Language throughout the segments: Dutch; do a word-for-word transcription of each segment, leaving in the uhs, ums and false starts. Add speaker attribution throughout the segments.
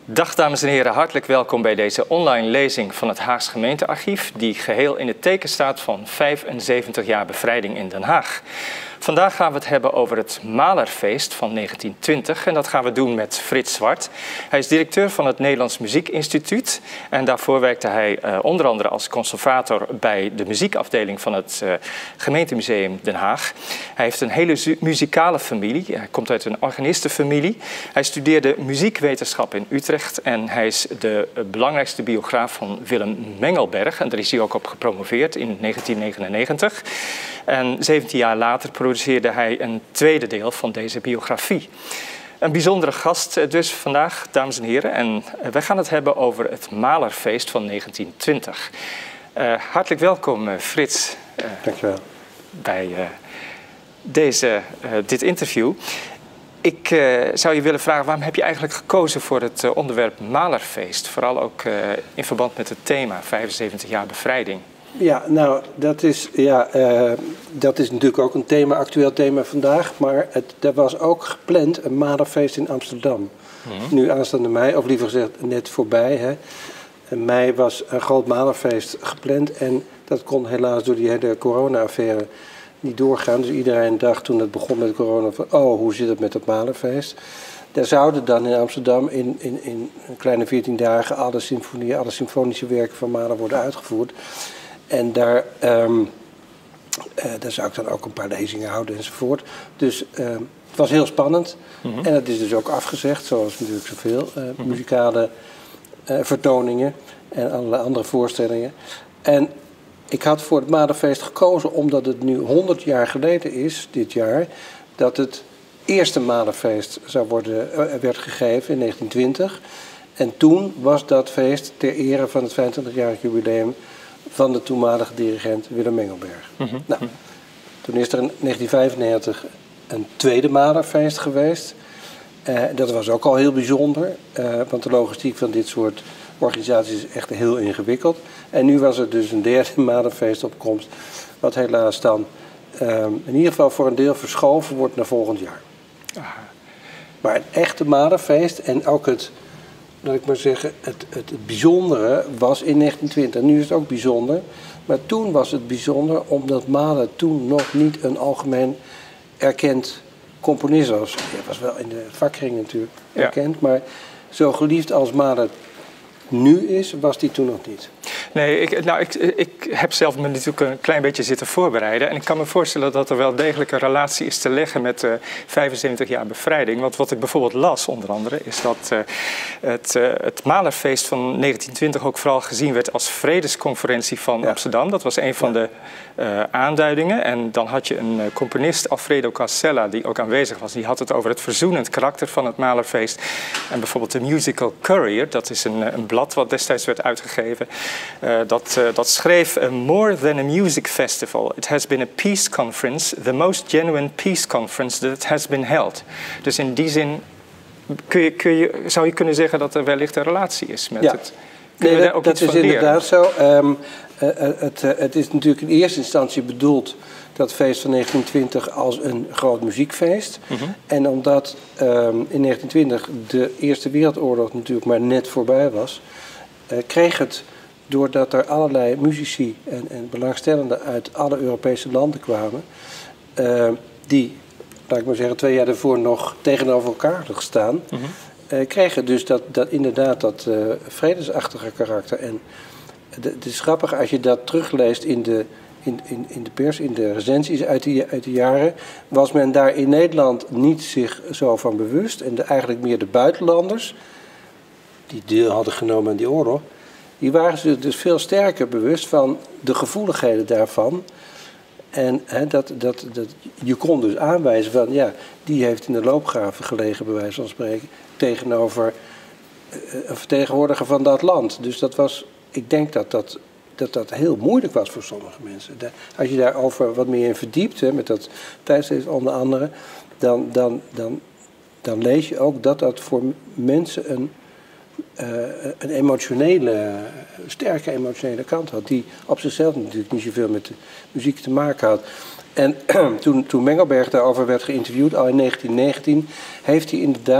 Speaker 1: Dag dames en heren, hartelijk welkom bij deze online lezing van het Haags Gemeentearchief, die geheel in het teken staat van vijfenzeventig jaar bevrijding in Den Haag. Vandaag gaan we het hebben over het Mahlerfeest van negentien twintig en dat gaan we doen met Frits Zwart. Hij is directeur van het Nederlands Muziekinstituut en daarvoor werkte hij uh, onder andere als conservator bij de muziekafdeling van het uh, Gemeentemuseum Den Haag. Hij heeft een hele muzikale familie, hij komt uit een organistenfamilie. Hij studeerde muziekwetenschap in Utrecht en hij is de uh, belangrijkste biograaf van Willem Mengelberg en daar is hij ook op gepromoveerd in negentien negenennegentig. En zeventien jaar later produceerde hij een tweede deel van deze biografie. Een bijzondere gast dus vandaag, dames en heren. En wij gaan het hebben over het Mahlerfeest van negentien twintig. Uh, hartelijk welkom, uh, Frits. Uh,
Speaker 2: Dankjewel.
Speaker 1: Bij uh, deze, uh, dit interview. Ik uh, zou je willen vragen, waarom heb je eigenlijk gekozen voor het uh, onderwerp Mahlerfeest? Vooral ook uh, in verband met het thema vijfenzeventig jaar bevrijding.
Speaker 2: Ja, nou, dat is, ja, uh, dat is natuurlijk ook een thema, actueel thema vandaag. Maar het, er was ook gepland een Mahlerfeest in Amsterdam. Mm-hmm. Nu aanstaande mei, of liever gezegd net voorbij. Hè. In mei was een groot Mahlerfeest gepland. En dat kon helaas door die hele corona-affaire niet doorgaan. Dus iedereen dacht toen het begon met corona van, oh, hoe zit het met dat Mahlerfeest? Daar zouden dan in Amsterdam in, in, in een kleine veertien dagen alle symfonieën, alle symfonische werken van Mahler worden uitgevoerd. En daar, um, uh, daar zou ik dan ook een paar lezingen houden enzovoort. Dus uh, het was heel spannend. Mm-hmm. En het is dus ook afgezegd, zoals natuurlijk zoveel uh, mm-hmm. muzikale uh, vertoningen en allerlei andere voorstellingen. En ik had voor het Mahlerfeest gekozen omdat het nu honderd jaar geleden is, dit jaar, dat het eerste Mahlerfeest zou worden, uh, werd gegeven in negentien twintig. En toen was dat feest ter ere van het vijfentwintigjarig jubileum van de toenmalige dirigent Willem Mengelberg. Mm-hmm. Nou, toen is er in negentien vijfennegentig een tweede Mahlerfeest geweest. Uh, dat was ook al heel bijzonder, uh, want de logistiek van dit soort organisaties is echt heel ingewikkeld. En nu was er dus een derde Mahlerfeest op komst, wat helaas dan uh, in ieder geval voor een deel verschoven wordt naar volgend jaar. Aha. Maar het echte Mahlerfeest en ook het, laat ik maar zeggen, het, het, het bijzondere was in negentien twintig. Nu is het ook bijzonder. Maar toen was het bijzonder omdat Mahler toen nog niet een algemeen erkend componist was. Hij was wel in de vakkring natuurlijk erkend. Ja. Maar zo geliefd als Mahler nu is, was hij toen nog niet.
Speaker 1: Nee, ik, nou, ik, ik heb zelf me natuurlijk een klein beetje zitten voorbereiden. En ik kan me voorstellen dat er wel degelijk een relatie is te leggen met uh, vijfenzeventig jaar bevrijding. Want wat ik bijvoorbeeld las, onder andere, is dat uh, het, uh, het Mahlerfeest van negentien twintig ook vooral gezien werd als vredesconferentie van ja. Amsterdam. Dat was een van ja. de uh, aanduidingen. En dan had je een uh, componist, Alfredo Casella, die ook aanwezig was. Die had het over het verzoenend karakter van het Mahlerfeest. En bijvoorbeeld de Musical Courier, dat is een, een blad wat destijds werd uitgegeven. Uh, dat, uh, dat schreef uh, more than a music festival. It has been a peace conference, the most genuine peace conference that has been held. Dus in die zin kun je, kun je, zou je kunnen zeggen dat er wellicht een relatie is met
Speaker 2: ja.
Speaker 1: het.
Speaker 2: Nee, dat, dat is inderdaad zo. Um, uh, het, uh, het is natuurlijk in eerste instantie bedoeld, dat feest van negentien twintig, als een groot muziekfeest. Mm-hmm. En omdat um, in negentien twintig de Eerste Wereldoorlog natuurlijk maar net voorbij was, uh, kreeg het, doordat er allerlei muzici en, en belangstellenden uit alle Europese landen kwamen, uh, die, laat ik maar zeggen, twee jaar daarvoor nog tegenover elkaar hadden gestaan, mm-hmm. uh, kregen dus dat, dat inderdaad dat uh, vredesachtige karakter. En het is grappig als je dat terugleest in de, in, in, in de pers, in de recensies uit die, uit die jaren, was men daar in Nederland niet zich zo van bewust. En de, eigenlijk meer de buitenlanders, die deel hadden genomen aan die oorlog, die waren zich dus veel sterker bewust van de gevoeligheden daarvan. En he, dat, dat, dat, je kon dus aanwijzen van, ja, die heeft in de loopgraven gelegen, bij wijze van spreken, tegenover een vertegenwoordiger van dat land. Dus dat was, ik denk dat dat, dat, dat heel moeilijk was voor sommige mensen. De, als je daarover wat meer in verdiept, he, met dat tijdschrift onder andere, dan, dan, dan, dan lees je ook dat dat voor mensen een Uh, een emotionele, sterke emotionele kant had, die op zichzelf natuurlijk niet zoveel met de muziek te maken had. En toen, toen Mengelberg daarover werd geïnterviewd, al in negentien negentien, heeft hij inderdaad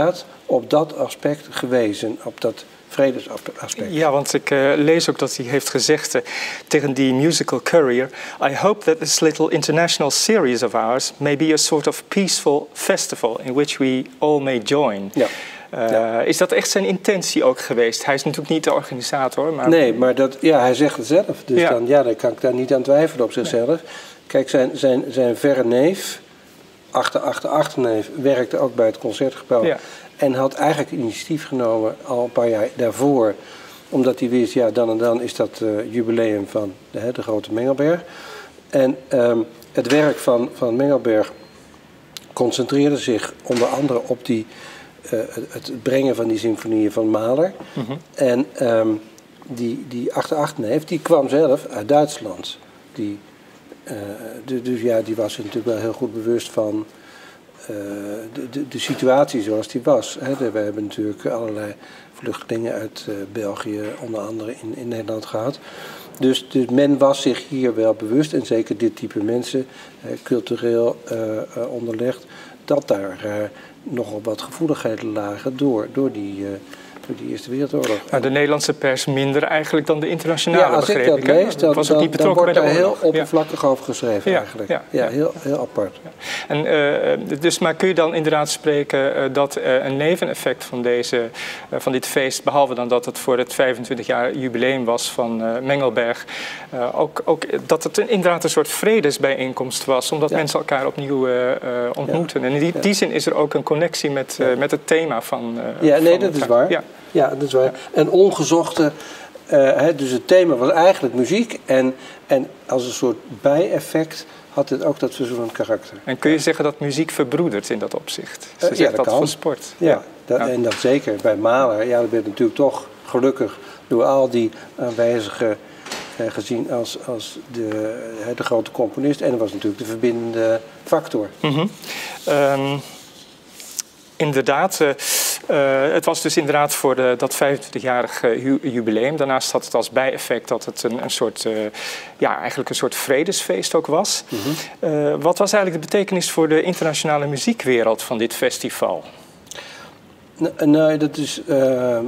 Speaker 2: op dat aspect gewezen, op dat vredesaspect.
Speaker 1: Ja, want ik uh, lees ook dat hij heeft gezegd uh, tegen die musical Courier: I hope that this little international series of ours may be a sort of peaceful festival in which we all may join. Ja. Uh, ja. Is dat echt zijn intentie ook geweest? Hij is natuurlijk niet de organisator. Maar...
Speaker 2: Nee, maar dat, ja, hij zegt het zelf. Dus ja. Dan, ja, dan kan ik daar niet aan twijfelen op zichzelf. Nee. Kijk, zijn, zijn, zijn verre neef, achter, achter, achterneef, werkte ook bij het Concertgebouw. Ja. En had eigenlijk initiatief genomen al een paar jaar daarvoor. Omdat hij wist, ja, dan en dan is dat uh, jubileum van de, de grote Mengelberg. En um, het werk van, van Mengelberg concentreerde zich onder andere op die, uh, het brengen van die symfonieën van Mahler. Mm-hmm. En um, die, die achterachterneef, die kwam zelf uit Duitsland. Die, uh, de, dus ja, die was er natuurlijk wel heel goed bewust van uh, de, de, de situatie zoals die was. Hè. De, we hebben natuurlijk allerlei vluchtelingen uit uh, België, onder andere in, in Nederland gehad. Dus, dus men was zich hier wel bewust, en zeker dit type mensen, uh, cultureel uh, uh, onderlegd, dat daar uh, nogal wat gevoeligheden lagen door, door die... Uh, die Eerste Wereldoorlog.
Speaker 1: Nou, de Nederlandse pers minder eigenlijk dan de internationale,
Speaker 2: ja, als
Speaker 1: begreep
Speaker 2: ik dat
Speaker 1: ik,
Speaker 2: lees, dan,
Speaker 1: was
Speaker 2: dan,
Speaker 1: niet
Speaker 2: dan wordt
Speaker 1: bij
Speaker 2: daar
Speaker 1: de
Speaker 2: heel oppervlakkig
Speaker 1: ja.
Speaker 2: over geschreven
Speaker 1: ja,
Speaker 2: eigenlijk.
Speaker 1: Ja,
Speaker 2: ja,
Speaker 1: ja.
Speaker 2: Heel, heel apart.
Speaker 1: Ja. En, uh, dus, maar kun je dan inderdaad spreken uh, dat uh, een neveneffect van, deze, uh, van dit feest, behalve dan dat het voor het vijfentwintig jaar jubileum was van uh, Mengelberg, uh, ook, ook dat het een, inderdaad een soort vredesbijeenkomst was, omdat ja. mensen elkaar opnieuw uh, uh, ontmoeten. Ja. En in die, ja. die zin is er ook een connectie met, uh, met het thema van... Uh,
Speaker 2: ja, nee,
Speaker 1: van
Speaker 2: dat
Speaker 1: het,
Speaker 2: is waar.
Speaker 1: Ja.
Speaker 2: Ja, dat is waar. Ja. En ongezochte, uh, hè, dus het thema was eigenlijk muziek. En, en als een soort bijeffect had het ook dat verzoenend karakter.
Speaker 1: En kun je zeggen dat muziek verbroedert in dat opzicht? Ze uh, zegt ja, dat, dat voor sport.
Speaker 2: Ja, ja. Dat, ja, en dat zeker. Bij Mahler, ja, dat werd natuurlijk toch gelukkig door al die aanwezigen uh, gezien als, als de, uh, de grote componist. En dat was natuurlijk de verbindende factor.
Speaker 1: Mm-hmm. Um, inderdaad... Uh, Uh, het was dus inderdaad voor de, dat vijfentwintigjarig uh, jubileum. Daarnaast had het als bijeffect dat het een, een soort, uh, ja, eigenlijk een soort vredesfeest ook was. Mm-hmm. Uh, wat was eigenlijk de betekenis voor de internationale muziekwereld van dit festival?
Speaker 2: Nou, nou dat is uh,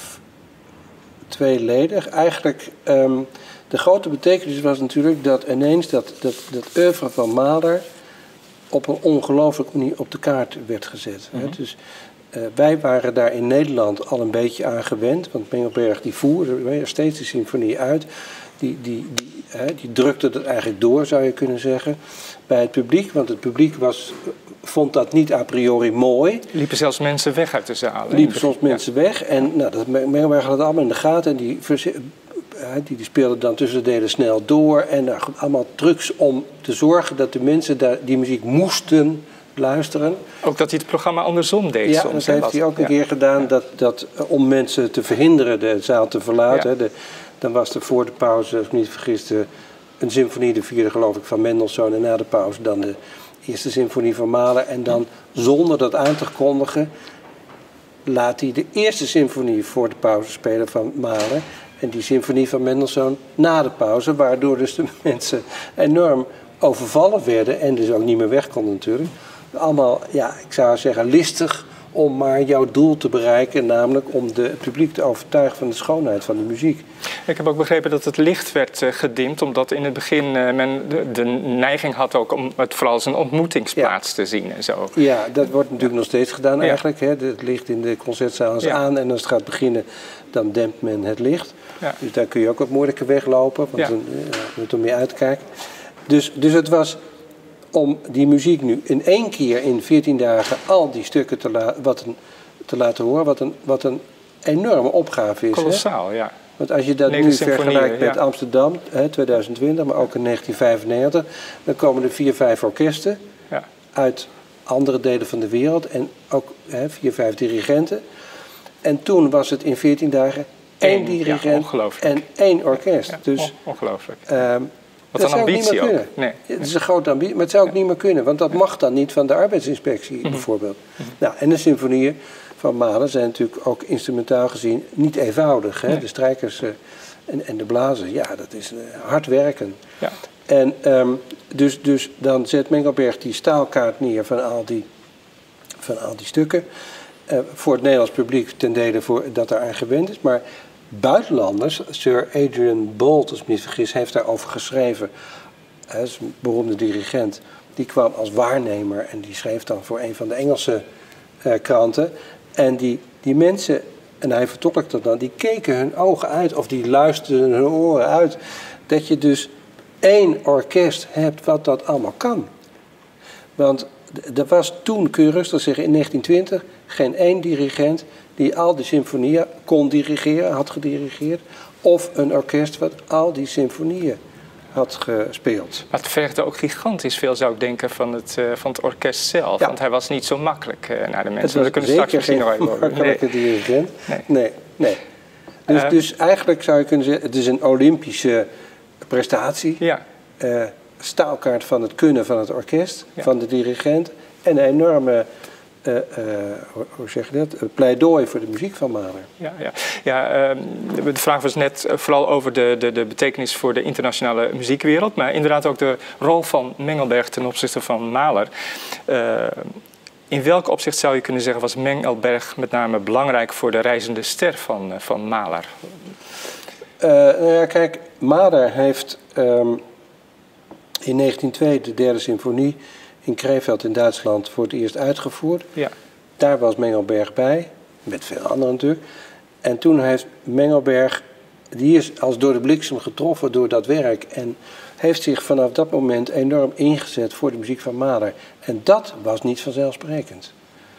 Speaker 2: tweeledig. Eigenlijk, um, de grote betekenis was natuurlijk dat ineens dat, dat, dat oeuvre van Mahler op een ongelooflijke manier op de kaart werd gezet. Mm-hmm. Hè? Dus, Uh, wij waren daar in Nederland al een beetje aan gewend, want Mengelberg die voerde steeds de symfonie uit. Die, die, die, hè, die drukte dat eigenlijk door, zou je kunnen zeggen, bij het publiek. Want het publiek was, vond dat niet a priori mooi.
Speaker 1: Liepen zelfs mensen weg uit de zaal.
Speaker 2: Liepen soms ja. mensen weg. En nou, dat, Mengelberg had het allemaal in de gaten. En die, die, die speelde dan tussen de delen snel door. En nou, allemaal trucs om te zorgen dat de mensen daar die muziek moesten luisteren.
Speaker 1: Ook dat hij het programma andersom deed
Speaker 2: ja,
Speaker 1: soms.
Speaker 2: dat heeft
Speaker 1: wat,
Speaker 2: hij ook een
Speaker 1: ja.
Speaker 2: keer gedaan.
Speaker 1: Ja.
Speaker 2: Dat, dat, om mensen te verhinderen de zaal te verlaten. Ja. De, dan was er voor de pauze, als ik me niet vergis, de, een symfonie, de vierde geloof ik, van Mendelssohn. En na de pauze dan de eerste symfonie van Mahler. En dan, zonder dat aan te kondigen, laat hij de eerste symfonie voor de pauze spelen van Mahler. En die symfonie van Mendelssohn na de pauze. Waardoor dus de mensen enorm overvallen werden. En dus ook niet meer weg konden natuurlijk. Allemaal, ja, ik zou zeggen, listig om maar jouw doel te bereiken, namelijk om de, het publiek te overtuigen van de schoonheid van de muziek.
Speaker 1: Ik heb ook begrepen dat het licht werd uh, gedimd, omdat in het begin uh, men de, de neiging had ook om het vooral als een ontmoetingsplaats ja. te zien en zo.
Speaker 2: Ja, dat wordt natuurlijk ja. nog steeds gedaan eigenlijk. Hè. Het licht in de concertzaal is ja. aan en als het gaat beginnen, dan dempt men het licht. Ja. Dus daar kun je ook wat moeilijker weglopen, want ja. dan uh, moet er meer uitkijken. Dus, dus het was om die muziek nu in één keer in veertien dagen al die stukken te, la- wat een, te laten horen, wat een, wat een enorme opgave is.
Speaker 1: Kolossaal,
Speaker 2: hè?
Speaker 1: ja.
Speaker 2: Want als je dat nu vergelijkt met ja. Amsterdam, hè, tweeduizend twintig, maar ook in negentien vijfennegentig, dan komen er vier, vijf orkesten ja. uit andere delen van de wereld en ook hè, vier, vijf dirigenten. En toen was het in veertien dagen één dirigent
Speaker 1: ja,
Speaker 2: en één orkest.
Speaker 1: Ja,
Speaker 2: dus,
Speaker 1: ongelooflijk.
Speaker 2: Um,
Speaker 1: Wat een ambitie ook.
Speaker 2: Nee. Het is een grote ambitie, maar het zou ook niet meer kunnen. Want dat mag dan niet van de arbeidsinspectie mm-hmm. bijvoorbeeld. Mm-hmm. Nou, en de symfonieën van Mahler zijn natuurlijk ook instrumentaal gezien niet eenvoudig. Hè? Nee. De strijkers uh, en, en de blazers, ja, dat is uh, hard werken. Ja. En um, dus, dus dan zet Mengelberg die staalkaart neer van al die, van al die stukken. Uh, voor het Nederlands publiek ten dele voor, dat daar aan gewend is. Maar buitenlanders, Sir Adrian Boult, als ik me niet vergis, heeft daarover geschreven. Hij is een beroemde dirigent. Die kwam als waarnemer en die schreef dan voor een van de Engelse uh, kranten. En die, die mensen, en hij vertolkt dat dan, die keken hun ogen uit of die luisterden hun oren uit. Dat je dus één orkest hebt wat dat allemaal kan. Want er was toen, kun je rustig zeggen, in negentien twintig geen één dirigent die al die symfonieën kon dirigeren, had gedirigeerd. Of een orkest wat al die symfonieën had gespeeld.
Speaker 1: Maar het vergde ook gigantisch veel, zou ik denken, van het, uh, van het orkest zelf. Ja. Want hij was niet zo makkelijk uh, naar de mensen.
Speaker 2: Het was
Speaker 1: we kunnen
Speaker 2: zeker
Speaker 1: straks
Speaker 2: geen
Speaker 1: nog
Speaker 2: makkelijke
Speaker 1: nee.
Speaker 2: dirigent.
Speaker 1: Nee.
Speaker 2: nee, nee. Dus,
Speaker 1: Uh,
Speaker 2: dus eigenlijk zou je kunnen zeggen, het is een Olympische prestatie.
Speaker 1: Ja.
Speaker 2: Uh, staalkaart van het kunnen van het orkest,
Speaker 1: ja.
Speaker 2: van de dirigent. En een enorme, uh, uh, hoe zeg je dat, een pleidooi voor de muziek van Mahler.
Speaker 1: Ja, ja. ja uh, de vraag was net vooral over de, de, de betekenis voor de internationale muziekwereld. Maar inderdaad ook de rol van Mengelberg ten opzichte van Mahler. Uh, in welk opzicht zou je kunnen zeggen was Mengelberg met name belangrijk voor de reizende ster van, uh, van Mahler?
Speaker 2: Uh, nou ja, kijk, Mahler heeft um, in negentien twee de derde symfonie in Krefeld in Duitsland voor het eerst uitgevoerd.
Speaker 1: Ja.
Speaker 2: Daar was Mengelberg bij, met veel anderen natuurlijk. En toen heeft Mengelberg, die is als door de bliksem getroffen door dat werk en heeft zich vanaf dat moment enorm ingezet voor de muziek van Mahler. En dat was niet vanzelfsprekend.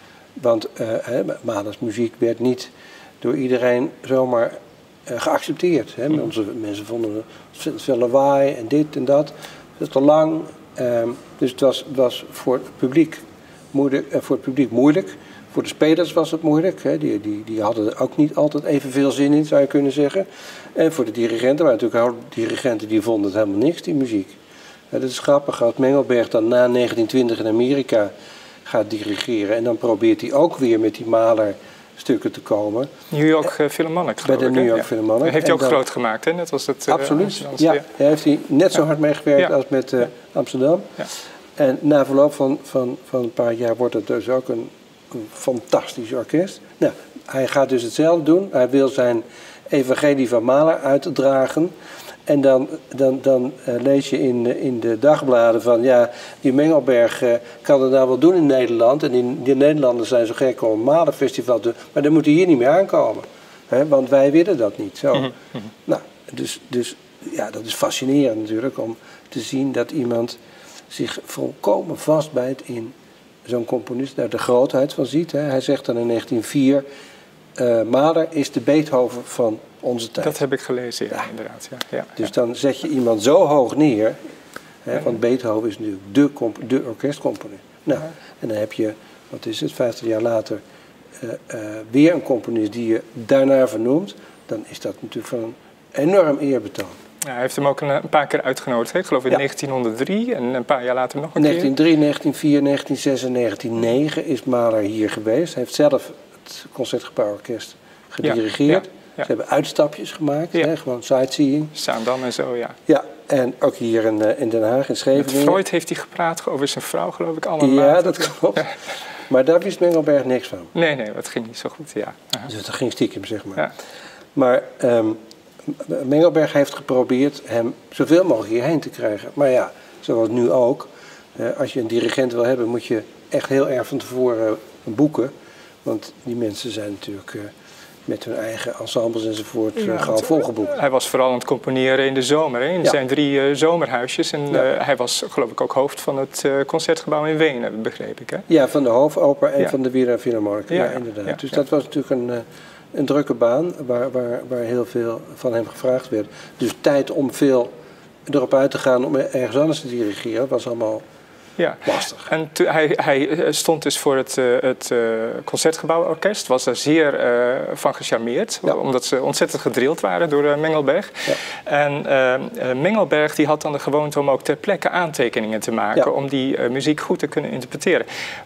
Speaker 2: Want uh, hè, Mahlers muziek werd niet door iedereen zomaar uh, geaccepteerd. Hè. Mm. Onze mensen vonden het veel lawaai en dit en dat. Dat is te lang. Um, dus het was, was voor, het publiek moeilijk, uh, voor het publiek moeilijk. Voor de spelers was het moeilijk. Hè. Die, die, die hadden er ook niet altijd evenveel zin in, zou je kunnen zeggen. En voor de dirigenten waren natuurlijk ook dirigenten die vonden het helemaal niks, die muziek. Uh, dat is grappig, als Mengelberg dan na negentien twintig in Amerika gaat dirigeren. En dan probeert hij ook weer met die Mahler stukken te komen.
Speaker 1: New York uh, Philharmonic, geloof
Speaker 2: Bij de
Speaker 1: ik,
Speaker 2: New York
Speaker 1: ja.
Speaker 2: Philharmonic.
Speaker 1: Dat heeft hij ook
Speaker 2: dan,
Speaker 1: groot gemaakt, hè? Net als het, uh,
Speaker 2: absoluut, ja.
Speaker 1: ja.
Speaker 2: Daar heeft hij net zo
Speaker 1: ja.
Speaker 2: hard mee gewerkt
Speaker 1: ja.
Speaker 2: als met uh, Amsterdam.
Speaker 1: Ja.
Speaker 2: En na verloop van, van, van een paar jaar wordt het dus ook een, een fantastisch orkest. Nou, hij gaat dus hetzelfde doen. Hij wil zijn evangelie van Mahler uitdragen. En dan, dan, dan uh, lees je in, uh, in de dagbladen van, ja, die Mengelberg uh, kan het nou wel doen in Nederland. En die, die Nederlanders zijn zo gek om een Mahlerfestival te doen. Maar dan moet hij hier niet meer aankomen. Hè, want wij willen dat niet. Zo.
Speaker 1: Mm-hmm. Mm-hmm.
Speaker 2: Nou, dus, dus ja, dat is fascinerend natuurlijk om te zien dat iemand zich volkomen vastbijt in zo'n componist, daar de grootheid van ziet. Hè. Hij zegt dan in negentien vier, uh, Mahler is de Beethoven van onze tijd.
Speaker 1: Dat heb ik gelezen, ja, ja. inderdaad. Ja, ja,
Speaker 2: dus
Speaker 1: ja.
Speaker 2: dan zet je iemand zo hoog neer, hè, ja. want Beethoven is natuurlijk de, comp- de orkestcomponist. Nou, ja. En dan heb je, wat is het, vijftig jaar later, uh, uh, weer een componist die je daarna vernoemt. Dan is dat natuurlijk van een enorm eerbetoon.
Speaker 1: Ja, hij heeft hem ook een, een paar keer uitgenodigd. Hè? Ik geloof in ja. negentienhonderddrie en een paar jaar later nog een
Speaker 2: negentien drie,
Speaker 1: keer.
Speaker 2: negentien vier, negentien zes en negentien negen is Mahler hier geweest. Hij heeft zelf het Concertgebouworkest gedirigeerd. Ja, ja, ja. Ze hebben uitstapjes gemaakt, ja. hè, gewoon sightseeing.
Speaker 1: Zaandam en zo, ja.
Speaker 2: Ja, en ook hier in, uh, in Den Haag, in Scheveningen.
Speaker 1: Met Freud heeft hij gepraat over zijn vrouw, geloof ik, allemaal.
Speaker 2: Ja,
Speaker 1: maanden.
Speaker 2: dat klopt. Maar daar wist Mengelberg niks van.
Speaker 1: Nee, nee, dat ging niet zo goed, ja. Uh-huh.
Speaker 2: Dus dat ging stiekem, zeg maar.
Speaker 1: Ja.
Speaker 2: Maar um, Mengelberg heeft geprobeerd hem zoveel mogelijk hierheen te krijgen. Maar ja, zoals nu ook. Uh, als je een dirigent wil hebben, moet je echt heel erg van tevoren uh, boeken. Want die mensen zijn natuurlijk uh, met hun eigen ensembles enzovoort uh, ja, gauw volgeboekt.
Speaker 1: Hij was vooral aan het componeren in de zomer, hè, in ja. zijn drie uh, zomerhuisjes. En ja. uh, hij was geloof ik ook hoofd van het uh, Concertgebouw in Wenen, begreep ik. Hè?
Speaker 2: Ja, van de Hofoper en
Speaker 1: ja.
Speaker 2: van de Wiener Philharmonic. Ja, ja, inderdaad. Ja, dus ja. dat was natuurlijk een... Uh, Een drukke baan waar, waar, waar heel veel van hem gevraagd werd. Dus tijd om veel erop uit te gaan om ergens anders te dirigeren was allemaal ja. lastig.
Speaker 1: En tu- hij, hij stond dus voor het, uh, het uh, Concertgebouworkest, was er zeer uh, van gecharmeerd, ja. omdat ze ontzettend gedrild waren door uh, Mengelberg. Ja. En uh, uh, Mengelberg die had dan de gewoonte om ook ter plekke aantekeningen te maken, ja. om die uh, muziek goed te kunnen interpreteren.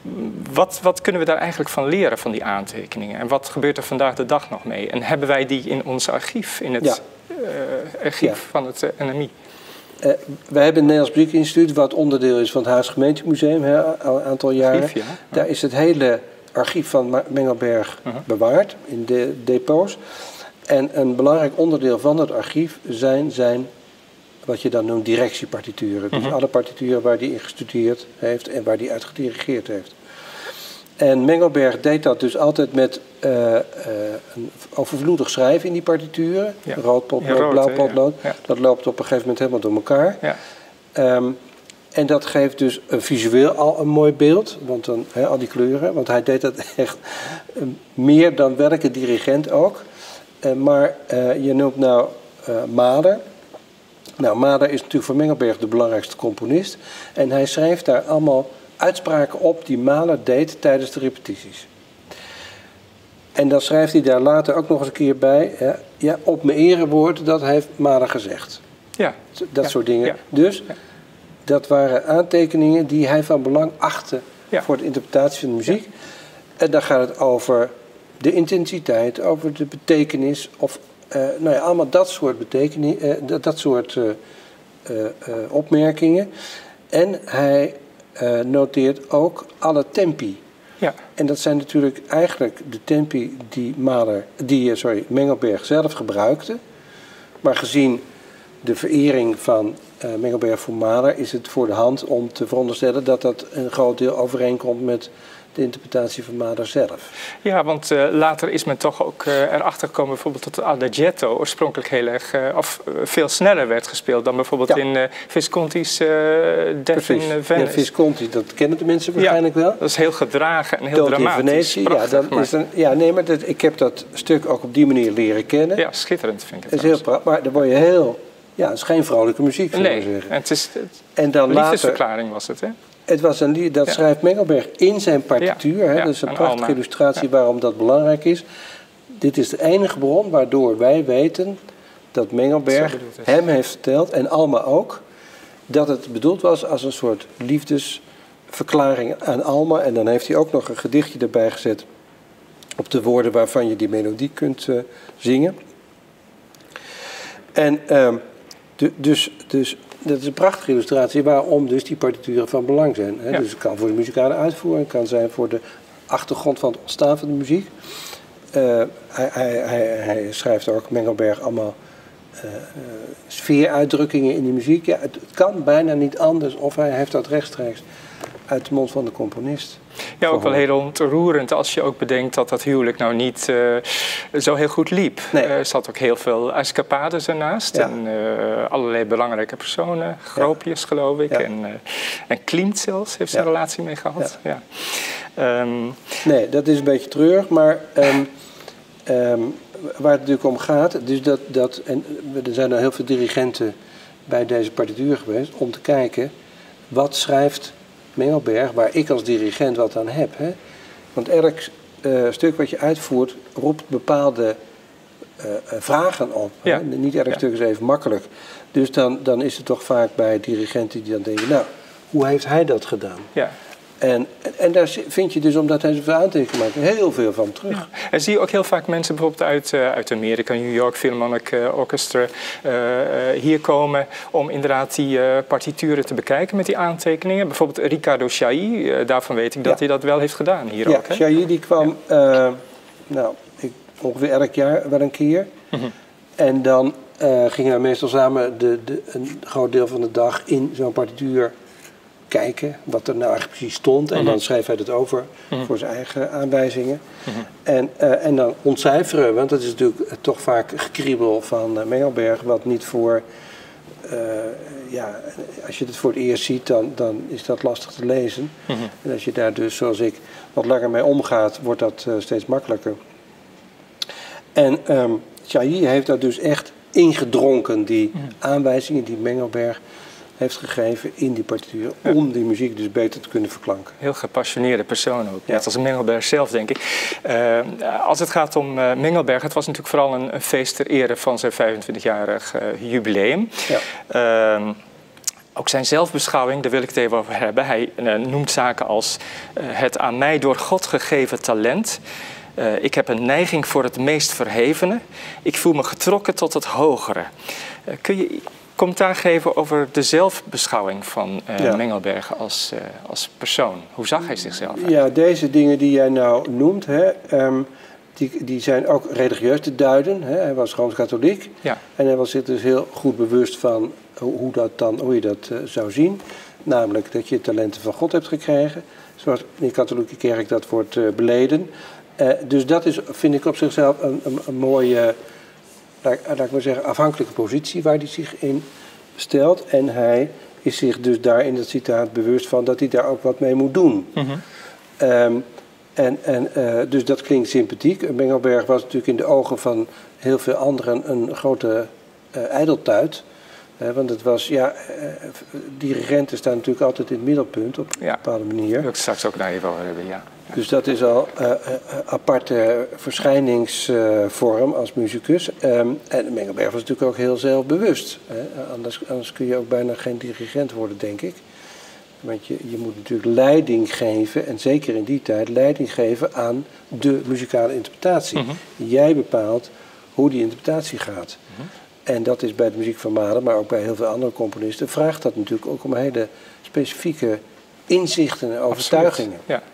Speaker 1: Wat, wat kunnen we daar eigenlijk van leren, van die aantekeningen? En wat gebeurt er vandaag de dag nog mee? En hebben wij die in ons archief, in het ja. uh, archief ja. van het uh, N M I?
Speaker 2: Uh, wij hebben het Nederlands Muziekinstituut, wat onderdeel is van het Huis Gemeentemuseum, hè, al een aantal jaren. Archief, ja. Daar is het hele archief van Mengelberg
Speaker 1: uh-huh.
Speaker 2: bewaard in de depots. En een belangrijk onderdeel van het archief zijn zijn, wat je dan noemt, directiepartituren. Dus uh-huh. alle partituren waar hij in gestudeerd heeft en waar hij uit gedirigeerd heeft. En Mengelberg deed dat dus altijd met uh, uh, een overvloedig schrijven in die partituren. Ja. Rood potlood, rood, blauw potlood. Ja. Ja. Dat loopt op een gegeven moment helemaal door elkaar. Ja. Um, en dat geeft dus uh, visueel al een mooi beeld. Want dan, he, al die kleuren. Want hij deed dat echt uh, meer dan welke dirigent ook. Uh, maar uh, je noemt nou uh, Mahler. Nou, Mahler is natuurlijk voor Mengelberg de belangrijkste componist. En hij schreef daar allemaal uitspraken op die Mahler deed tijdens de repetities. En dan schrijft hij daar later ook nog eens een keer bij. Ja, ja, op mijn erewoord, dat heeft Mahler gezegd. Ja. Dat ja. soort dingen. Ja. Dus ja. dat waren aantekeningen die hij van belang achtte ja. voor de interpretatie van de muziek. Ja. En dan gaat het over de intensiteit, over de betekenis. Of uh, nou ja, allemaal dat soort, betekenis, uh, dat, dat soort uh, uh, uh, opmerkingen. En hij Uh, noteert ook alle tempi. Ja. En dat zijn natuurlijk eigenlijk de tempi die, Mahler, die uh, sorry, Mengelberg zelf gebruikte. Maar gezien de verering van uh, Mengelberg voor Mahler is het voor de hand om te veronderstellen dat dat een groot deel overeenkomt met de interpretatie van Mahler zelf.
Speaker 1: Ja, want uh, later is men toch ook uh, erachter gekomen bijvoorbeeld dat het Adagietto oorspronkelijk heel erg, uh, of uh, veel sneller werd gespeeld dan bijvoorbeeld ja. in uh, Visconti's uh, Death in Venice.
Speaker 2: Ja, Visconti, dat kennen de mensen waarschijnlijk ja, wel.
Speaker 1: Dat is heel gedragen en heel
Speaker 2: Dood
Speaker 1: dramatisch.
Speaker 2: In Venetië, ja, dan maar. Is dan, ja, nee, maar dat, ik heb dat stuk ook op die manier leren kennen.
Speaker 1: Ja, schitterend vind ik het.
Speaker 2: Het is heel prachtig, maar dan word je heel, ja, het is geen vrolijke muziek, zou
Speaker 1: nee,
Speaker 2: ik zeggen.
Speaker 1: En het is het,
Speaker 2: en dan
Speaker 1: een liefdesverklaring later, was het, hè?
Speaker 2: Het was een lied, dat ja. schrijft Mengelberg in zijn partituur. Ja, hè? Ja, dat is een prachtige Alma. illustratie ja. waarom dat belangrijk is. Dit is de enige bron waardoor wij weten dat Mengelberg hem heeft verteld, en Alma ook, dat het bedoeld was als een soort liefdesverklaring aan Alma. En dan heeft hij ook nog een gedichtje erbij gezet op de woorden waarvan je die melodie kunt uh, zingen. En uh, de, dus... dus dat is een prachtige illustratie waarom dus die partituren van belang zijn. Hè? Ja. Dus het kan voor de muzikale uitvoering, het kan zijn voor de achtergrond van het ontstaan van de muziek. Uh, hij, hij, hij, hij schrijft ook, Mengelberg, allemaal uh, uh, sfeeruitdrukkingen in die muziek. Ja, het, het kan bijna niet anders of hij heeft dat rechtstreeks uit de mond van de componist.
Speaker 1: Ja, ook wel heel ontroerend als je ook bedenkt dat dat huwelijk nou niet uh, zo heel goed liep. Nee. Er zat ook heel veel escapades ernaast. Ja. En uh, allerlei belangrijke personen. Gropius, ja. geloof ik. Ja. En, uh, en Klimt zelfs heeft zijn ja. relatie mee gehad. Ja. Ja. Um,
Speaker 2: nee, dat is een beetje treurig. Maar um, um, waar het natuurlijk om gaat... Dus dat, dat, en er zijn er heel veel dirigenten bij deze partituur geweest... om te kijken, wat schrijft Mengelberg, waar ik als dirigent wat aan heb. Hè? Want elk uh, stuk wat je uitvoert roept bepaalde uh, vragen op. Ja. Hè? Niet elk ja. stuk is even makkelijk. Dus dan, dan is het toch vaak bij dirigenten die dan denken, nou, hoe heeft hij dat gedaan? Ja. En, en daar vind je dus, omdat hij zoveel aantekeningen maakt, heel veel van terug. Ja.
Speaker 1: En zie je ook heel vaak mensen bijvoorbeeld uit, uh, uit Amerika, New York Philharmonic uh, Orchestra, uh, uh, hier komen om inderdaad die uh, partituren te bekijken met die aantekeningen. Bijvoorbeeld Riccardo Chailly, uh, daarvan weet ik dat ja. hij dat wel heeft gedaan hier
Speaker 2: ja,
Speaker 1: ook. Ja,
Speaker 2: Chailly die kwam ja. uh, nou, ik, ongeveer elk jaar wel een keer. Mm-hmm. En dan uh, gingen we meestal samen de, de, een groot deel van de dag in zo'n partituur kijken wat er nou eigenlijk precies stond. En mm-hmm. dan schreef hij het over mm-hmm. voor zijn eigen aanwijzingen. Mm-hmm. En, uh, en dan ontcijferen, want dat is natuurlijk toch vaak gekriebel van uh, Mengelberg, wat niet voor... Uh, ja, als je het voor het eerst ziet, dan, dan is dat lastig te lezen. Mm-hmm. En als je daar dus, zoals ik, wat langer mee omgaat, wordt dat uh, steeds makkelijker. En um, Chailly heeft dat dus echt ingedronken, die mm-hmm. aanwijzingen die Mengelberg heeft gegeven in die partituur, ja. om die muziek dus beter te kunnen verklanken.
Speaker 1: Heel gepassioneerde persoon ook, ja. net als Mengelberg zelf, denk ik. Uh, als het gaat om uh, Mengelberg, het was natuurlijk vooral een, een feest ter ere van zijn vijfentwintigjarig uh, jubileum. Ja. Uh, Ook zijn zelfbeschouwing, daar wil ik het even over hebben. Hij uh, noemt zaken als uh, het aan mij door God gegeven talent. Uh, ik heb een neiging voor het meest verhevene. Ik voel me getrokken tot het hogere. Uh, kun je commentaar geven over de zelfbeschouwing van uh,
Speaker 2: ja.
Speaker 1: Mengelberg als, uh, als persoon. Hoe zag hij zichzelf eigenlijk?
Speaker 2: Ja, deze dingen die jij nou noemt, hè, um, die, die zijn ook religieus te duiden. Hè. Hij was Rooms-Katholiek.
Speaker 1: Ja.
Speaker 2: En hij was zich dus heel goed bewust van hoe, dat dan, hoe je dat uh, zou zien. Namelijk dat je talenten van God hebt gekregen. Zoals in de katholieke kerk dat wordt uh, beleden. Uh, dus dat is, vind ik op zichzelf een, een, een mooie, laat, laat ik maar zeggen, afhankelijke positie waar hij zich in stelt. En hij is zich dus daar in dat citaat bewust van dat hij daar ook wat mee moet doen. Mm-hmm. um, en, en, uh, dus dat klinkt sympathiek. Mengelberg was natuurlijk in de ogen van heel veel anderen een grote uh, ijdeltuit. Uh, want het was, ja, uh, dirigenten staan natuurlijk altijd in het middelpunt op een
Speaker 1: ja.
Speaker 2: bepaalde manier.
Speaker 1: Dat wil ik straks ook naar even over hebben, ja.
Speaker 2: Dus dat is al een uh, uh, aparte verschijningsvorm uh, als muzikus. Um, en Mengelberg was natuurlijk ook heel zelfbewust. Hè? Anders, anders kun je ook bijna geen dirigent worden, denk ik. Want je, je moet natuurlijk leiding geven, en zeker in die tijd, leiding geven aan de muzikale interpretatie. Mm-hmm. Jij bepaalt hoe die interpretatie gaat. Mm-hmm. En dat is bij de muziek van Mahler, maar ook bij heel veel andere componisten, vraagt dat natuurlijk ook om hele specifieke inzichten en overtuigingen.
Speaker 1: Ja.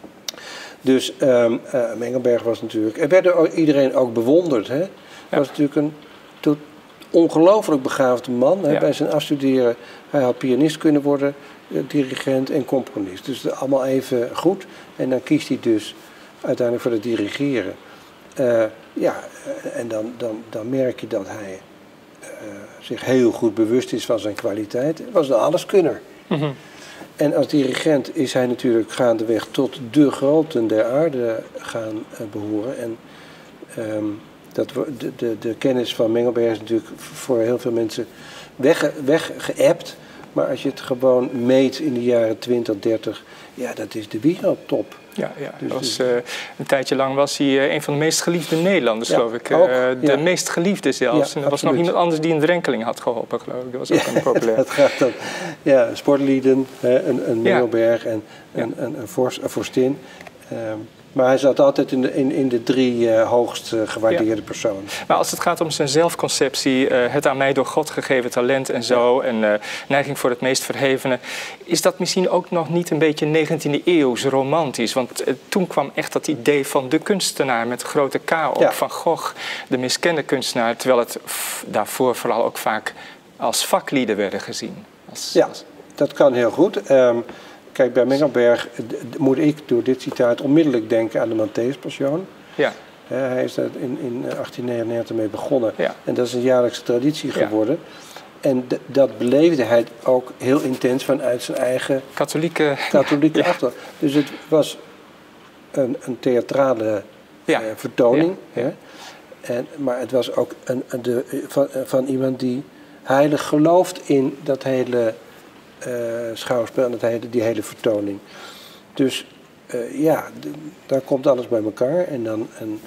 Speaker 2: Dus um, uh, Mengelberg was natuurlijk... Er werd ook, iedereen ook bewonderd. Hij ja. was natuurlijk een tot ongelooflijk begaafde man. Hè, ja. Bij zijn afstuderen, hij had pianist kunnen worden, dirigent en componist. Dus allemaal even goed. En dan kiest hij dus uiteindelijk voor het dirigeren. Uh, ja, en dan, dan, dan merk je dat hij uh, zich heel goed bewust is van zijn kwaliteit. Hij was een alleskunner. Mm-hmm. En als dirigent is hij natuurlijk gaandeweg tot de groten der aarde gaan uh, behoren. En um, dat, de, de, de kennis van Mengelberg is natuurlijk voor heel veel mensen weggeëpt. Weg maar als je het gewoon meet in de jaren twintig, dertig, ja, dat is de wereldtop.
Speaker 1: Ja, ja. Dus was, uh, een tijdje lang was hij uh, een van de meest geliefde Nederlanders, ja, geloof ik. Uh, de
Speaker 2: ja.
Speaker 1: meest geliefde zelfs. Ja, en er absoluut. was nog iemand anders die een drenkeling had geholpen, geloof ik. Dat was ook
Speaker 2: ja,
Speaker 1: een populair.
Speaker 2: Dat gaat dan. Ja, sportlieden, een, een Mengelberg ja. en een, ja. een, een, vorst, een vorstin. Um, Maar hij zat altijd in de, in, in de drie uh, hoogst uh, gewaardeerde ja. personen.
Speaker 1: Maar als het gaat om zijn zelfconceptie, uh, het aan mij door God gegeven talent en zo, ja. en uh, neiging voor het meest verhevene, is dat misschien ook nog niet een beetje negentiende eeuws romantisch? Want uh, toen kwam echt dat idee van de kunstenaar met grote K op, ja. Van Gogh, de miskende kunstenaar, terwijl het f- daarvoor vooral ook vaak als vaklieden werden gezien. Als,
Speaker 2: ja,
Speaker 1: als...
Speaker 2: dat kan heel goed. Um, Kijk, bij Mengelberg moet ik door dit citaat onmiddellijk denken aan de Matthäus-passion.
Speaker 1: Ja.
Speaker 2: Uh, hij is daar in, in achttien negenennegentig mee begonnen. Ja. En dat is een jaarlijkse traditie geworden. Ja. En d- dat beleefde hij ook heel intens vanuit zijn eigen
Speaker 1: katholieke,
Speaker 2: katholieke
Speaker 1: ja.
Speaker 2: achtergrond. Dus het was een, een theatrale ja. uh, vertoning. Ja. Ja. En, maar het was ook een, een de, van, van iemand die heilig gelooft in dat hele... Uh, schouwspel en dat hele, die hele vertoning. Dus uh, ja, d- daar komt alles bij elkaar en dan en,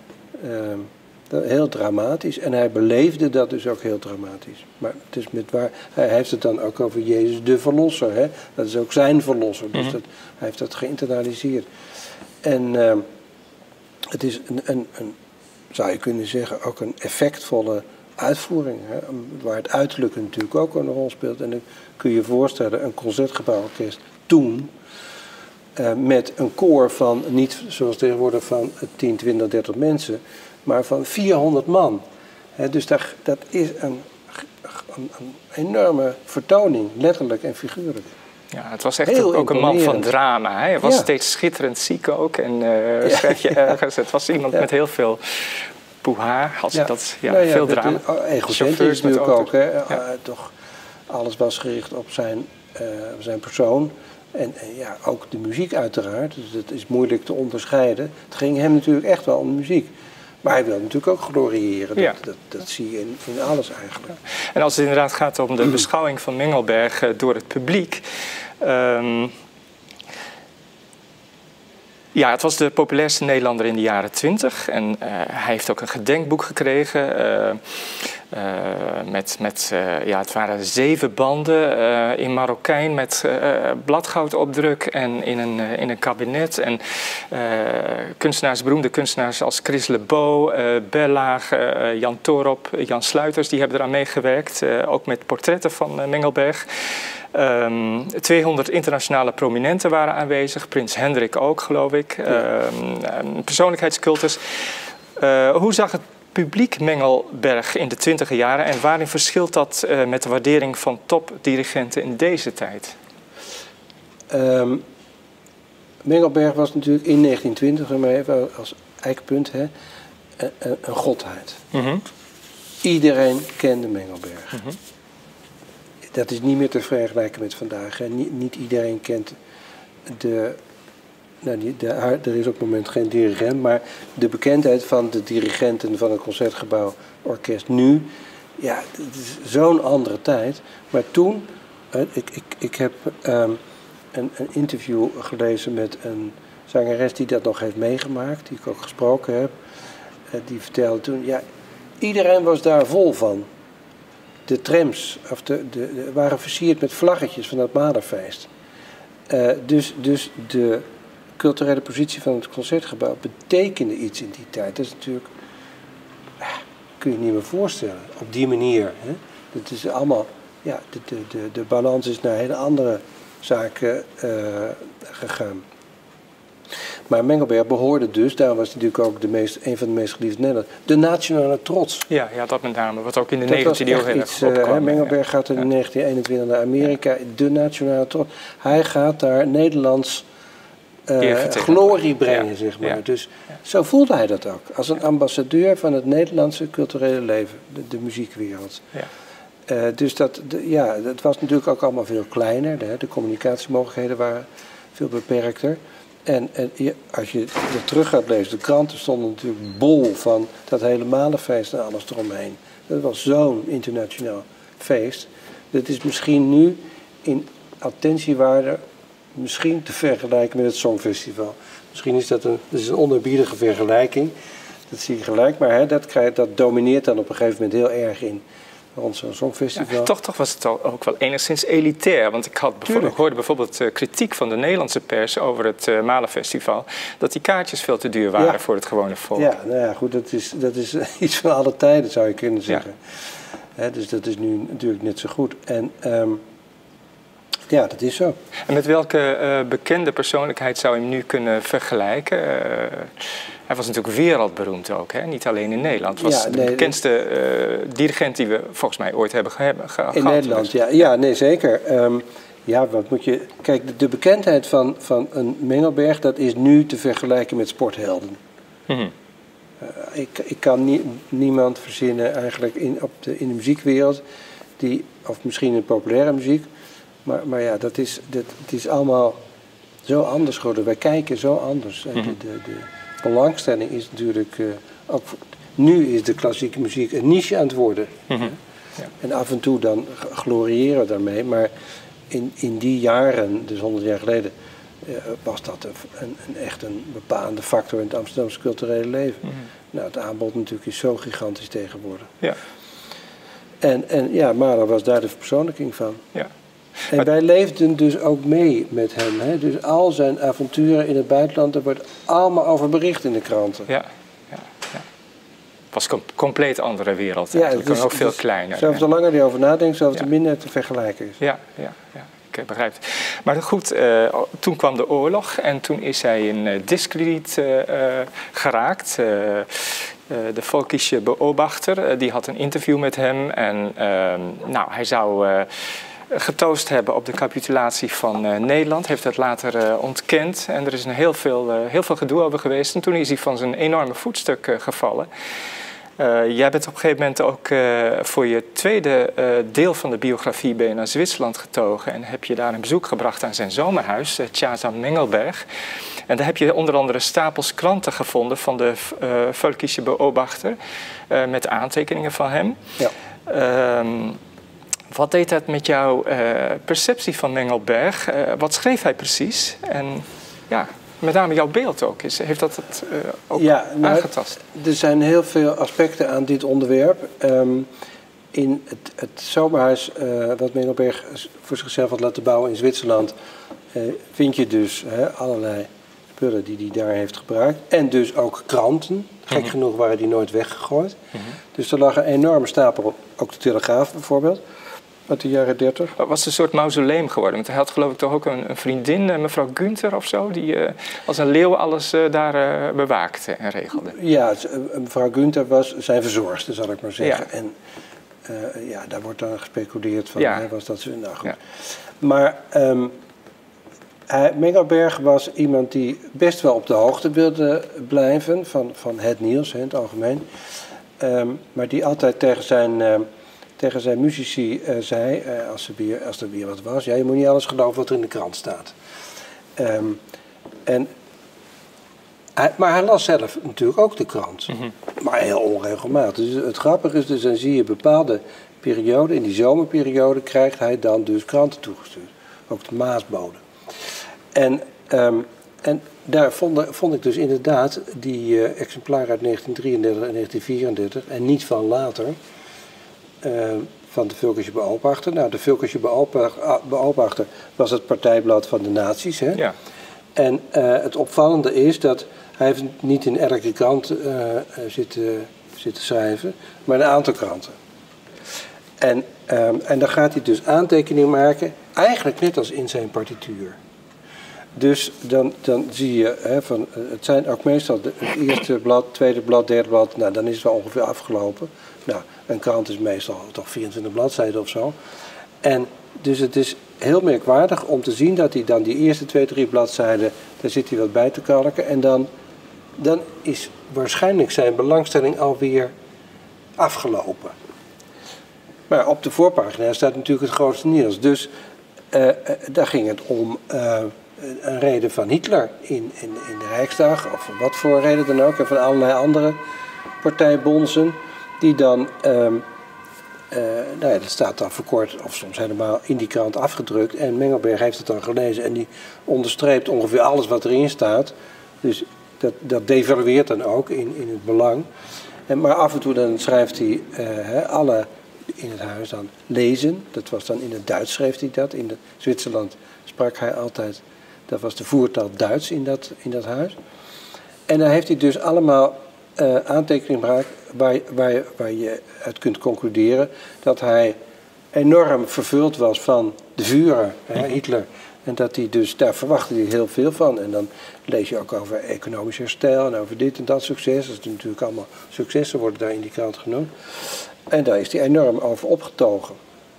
Speaker 2: uh, heel dramatisch. En hij beleefde dat dus ook heel dramatisch. Maar het is met waar, hij heeft het dan ook over Jezus de Verlosser. Hè? Dat is ook zijn Verlosser. Dus mm-hmm. dat, hij heeft dat geïnternaliseerd. En uh, het is een, een, een, zou je kunnen zeggen, ook een effectvolle uitvoering, hè, waar het uiterlijke natuurlijk ook een rol speelt. En dan kun je je voorstellen, een concertgebouworkest toen, uh, met een koor van, niet zoals tegenwoordig van tien, twintig, dertig mensen, maar van vierhonderd man. Hè, dus daar, dat is een, een, een enorme vertoning, letterlijk en figuurlijk.
Speaker 1: Ja, het was echt ook, ook een man van drama. Hè? Hij was ja. steeds schitterend ziek ook en uh, schrijf je ja. ergens. Het was iemand ja. met heel veel... Poehaar, als ja. dat, ja, nou ja, veel drama.
Speaker 2: Egocentrisch natuurlijk ook, hè. Ja. Uh, toch, alles was gericht op zijn, uh, zijn persoon. En, en ja, ook de muziek uiteraard. Dus dat is moeilijk te onderscheiden. Het ging hem natuurlijk echt wel om de muziek. Maar hij wil natuurlijk ook gloriëren. Dat, ja. dat, dat, dat zie je in, in alles eigenlijk.
Speaker 1: Ja. En als het inderdaad gaat om de beschouwing van Mengelberg uh, door het publiek... Um, Ja, het was de populairste Nederlander in de jaren twintig. En uh, hij heeft ook een gedenkboek gekregen. Uh, Uh, met, met uh, ja, het waren zeven banden uh, in Marokijn met uh, bladgoudopdruk en in een, uh, in een kabinet. En uh, kunstenaars, beroemde kunstenaars als Chris Le Beau, uh, Berlage, uh, Jan Toorop, Jan Sluiters, die hebben eraan meegewerkt. Uh, ook met portretten van uh, Mengelberg. Um, tweehonderd internationale prominenten waren aanwezig. Prins Hendrik ook, geloof ik. Ja. Um, persoonlijkheidscultus. Uh, hoe zag het publiek Mengelberg in de twintiger jaren en waarin verschilt dat uh, met de waardering van topdirigenten in deze tijd?
Speaker 2: Um, Mengelberg was natuurlijk in negentien twintig, maar even als eikpunt, hè, een, een godheid. Mm-hmm. Iedereen kende Mengelberg. Mm-hmm. Dat is niet meer te vergelijken met vandaag. Hè. Niet, niet iedereen kent de... Nou, die, de, er is op het moment geen dirigent, maar de bekendheid van de dirigenten van het Concertgebouworkest nu, ja, het is zo'n andere tijd. Maar toen, uh, ik, ik, ik heb um, een, een interview gelezen met een zangeres die dat nog heeft meegemaakt, die ik ook gesproken heb. Uh, die vertelde toen, ja, iedereen was daar vol van. De trams of de, de, de, waren versierd met vlaggetjes van het Malerfeest. Uh, dus, dus de culturele positie van het Concertgebouw betekende iets in die tijd. Dat is natuurlijk, ah, kun je niet meer voorstellen, op die manier. Hè? Dat is allemaal, ja, de, de, de, de balans is naar hele andere zaken uh, gegaan. Maar Mengelberg behoorde dus, daarom was hij natuurlijk ook de meest, een van de meest geliefde Nederlanders, de nationale trots.
Speaker 1: Ja, ja, dat met name, wat ook in de negentiende eeuw heel erg
Speaker 2: opkwam. Uh, Mengelberg gaat in ja. negentien eenentwintig naar Amerika, ja. de nationale trots. Hij gaat daar Nederlands uh, glorie brengen, ja. zeg maar. Ja. Dus ja. zo voelde hij dat ook, als een ambassadeur van het Nederlandse culturele leven, de, de muziekwereld. Ja. Uh, dus dat, de, ja, het was natuurlijk ook allemaal veel kleiner, de, de communicatiemogelijkheden waren veel beperkter. En, en als je er terug gaat lezen, de kranten stonden natuurlijk bol van dat hele Malerfeest en alles eromheen. Dat was zo'n internationaal feest. Dat is misschien nu in attentiewaarde misschien te vergelijken met het Songfestival. Misschien is dat een, dat is een oneerbiedige vergelijking, dat zie je gelijk. Maar hè, dat, krijgt, dat domineert dan op een gegeven moment heel erg in rond zo'n Songfestival.
Speaker 1: Ja, toch, toch was het ook wel enigszins elitair. Want ik, had bijvoorbeeld, ik hoorde bijvoorbeeld uh, kritiek van de Nederlandse pers over het uh, Malerfestival. Dat die kaartjes veel te duur waren ja. voor het gewone volk.
Speaker 2: Ja, nou ja, goed, dat is, dat is iets van alle tijden, zou je kunnen zeggen. Ja. He, dus dat is nu natuurlijk net zo goed. En um, ja, dat is zo.
Speaker 1: En met welke uh, bekende persoonlijkheid zou je hem nu kunnen vergelijken? Uh, Hij was natuurlijk wereldberoemd ook, hè? Niet alleen in Nederland. Het was ja, nee, de bekendste uh, dirigent die we volgens mij ooit hebben ge gehad.
Speaker 2: In Nederland, ja. Ja, nee, zeker. Um, ja, wat moet je... Kijk, de, de bekendheid van, van een Mengelberg, dat is nu te vergelijken met sporthelden. Mm-hmm. uh, ik, ik kan nie, niemand verzinnen eigenlijk in, op de, in de muziekwereld, die, of misschien in de populaire muziek, maar, maar ja, dat is, dat, het is allemaal zo anders geworden. Wij kijken zo anders. Mm-hmm. de, de, de, belangstelling is natuurlijk, uh, ook, nu is de klassieke muziek een niche aan het worden. Mm-hmm. Ja. En af en toe dan gloriëren we daarmee, maar in, in die jaren, dus honderd jaar geleden, uh, was dat een, een, echt een bepalende factor in het Amsterdamse culturele leven. Mm-hmm. Nou, het aanbod natuurlijk is zo gigantisch tegenwoordig. Ja. En, en ja, Mahler was daar de verpersoonlijking van. Ja. En maar wij leefden dus ook mee met hem. Hè? Dus al zijn avonturen in het buitenland, er wordt allemaal over bericht in de kranten. Ja, ja, ja.
Speaker 1: Het was een compleet andere wereld. Ja, het was ook veel kleiner.
Speaker 2: Zelfs hoe langer je over nadenkt, zelfs ja. te minder te vergelijken is.
Speaker 1: Ja, ja, ja. Ik begrijp het. Maar goed, uh, toen kwam de oorlog en toen is hij in uh, diskrediet uh, uh, geraakt. Uh, uh, de Volkische Beobachter, uh, die had een interview met hem en uh, nou, hij zou Uh, getoost hebben op de capitulatie van uh, Nederland. Heeft dat later uh, ontkend. En er is een heel, veel, uh, heel veel gedoe over geweest. En toen is hij van zijn enorme voetstuk uh, gevallen. Uh, jij bent op een gegeven moment ook uh, voor je tweede uh, deel van de biografie ben je naar Zwitserland getogen. En heb je daar een bezoek gebracht aan zijn zomerhuis, uh, Casa Mengelberg. En daar heb je onder andere stapels kranten gevonden van de uh, Volkische Beobachter. Uh, met aantekeningen van hem. Ja. Um, Wat deed dat met jouw uh, perceptie van Mengelberg? Uh, wat schreef hij precies? En ja, met name jouw beeld ook. Is, heeft dat het uh, ook ja, nou, aangetast?
Speaker 2: Er zijn heel veel aspecten aan dit onderwerp. Um, in het, het zomerhuis uh, wat Mengelberg voor zichzelf had laten bouwen in Zwitserland, uh, vind je dus uh, allerlei spullen die hij daar heeft gebruikt. En dus ook kranten. Gek mm-hmm. genoeg waren die nooit weggegooid. Mm-hmm. Dus er lag een enorme stapel op. Ook de Telegraaf bijvoorbeeld. Uit de jaren dertig.
Speaker 1: Het was een soort mausoleum geworden. Want hij had geloof ik toch ook een, een vriendin, mevrouw Günther of zo, die uh, als een leeuw alles uh, daar uh, bewaakte en regelde.
Speaker 2: Ja, mevrouw Günther was zijn verzorgster, zal ik maar zeggen. Ja. En uh, ja, daar wordt dan gespeculeerd van, ja. hè, was dat zo? Nou goed. Ja. Maar um, hij, Mengelberg was iemand die best wel op de hoogte wilde blijven van, van het nieuws in het algemeen. Um, maar die altijd tegen zijn... Uh, tegen zijn muzici uh, zei, uh, als, er weer, als er weer wat was, ja, je moet niet alles geloven wat er in de krant staat. Um, en, hij, maar hij las zelf natuurlijk ook de krant, mm-hmm. maar heel onregelmatig. Dus het grappige is, dus dan zie je bepaalde perioden, in die zomerperiode krijgt hij dan dus kranten toegestuurd. Ook de Maasbode. En, um, en daar vond, vond ik dus inderdaad die uh, exemplaren uit negentien drieëndertig en negentien vierendertig en niet van later... Uh, van de Völkische Beobachter. Nou, de Völkische Beobachter was het partijblad van de nazi's. Hè? Ja. En uh, het opvallende is dat hij heeft niet in elke krant uh, zitten, zitten schrijven, maar in een aantal kranten. En, um, en dan gaat hij dus aantekeningen maken, eigenlijk net als in zijn partituur. Dus dan, dan zie je, hè, van, het zijn ook meestal de, het eerste blad, tweede blad, derde blad, nou dan is het wel ongeveer afgelopen. Nou, een krant is meestal toch vierentwintig bladzijden of zo. En dus het is heel merkwaardig om te zien dat hij dan die eerste twee, drie bladzijden, daar zit hij wat bij te kalken. En dan, dan is waarschijnlijk zijn belangstelling alweer afgelopen. Maar op de voorpagina staat natuurlijk het grootste nieuws. Dus uh, uh, daar ging het om uh, een reden van Hitler in, in, in de Rijksdag, of wat voor reden dan ook, en van allerlei andere partijbonzen. Die dan, um, uh, nou ja, dat staat dan verkort of soms helemaal in die krant afgedrukt. En Mengelberg heeft het dan gelezen en die onderstreept ongeveer alles wat erin staat. Dus dat, dat devalueert dan ook in, in het belang. En, maar af en toe dan schrijft hij uh, alle in het huis dan lezen. Dat was dan in het Duits schreef hij dat. In de, Zwitserland sprak hij altijd, dat was de voertaal Duits in dat, in dat huis. En dan heeft hij dus allemaal uh, aantekeningen gemaakt waar, waar, waar je uit kunt concluderen dat hij enorm vervuld was van de Führer, hè, Hitler. En dat hij dus, daar verwachtte hij heel veel van. En dan lees je ook over economisch herstel en over dit en dat succes. Dat is natuurlijk allemaal successen worden daar in die krant genoemd. En daar is hij enorm over opgetogen.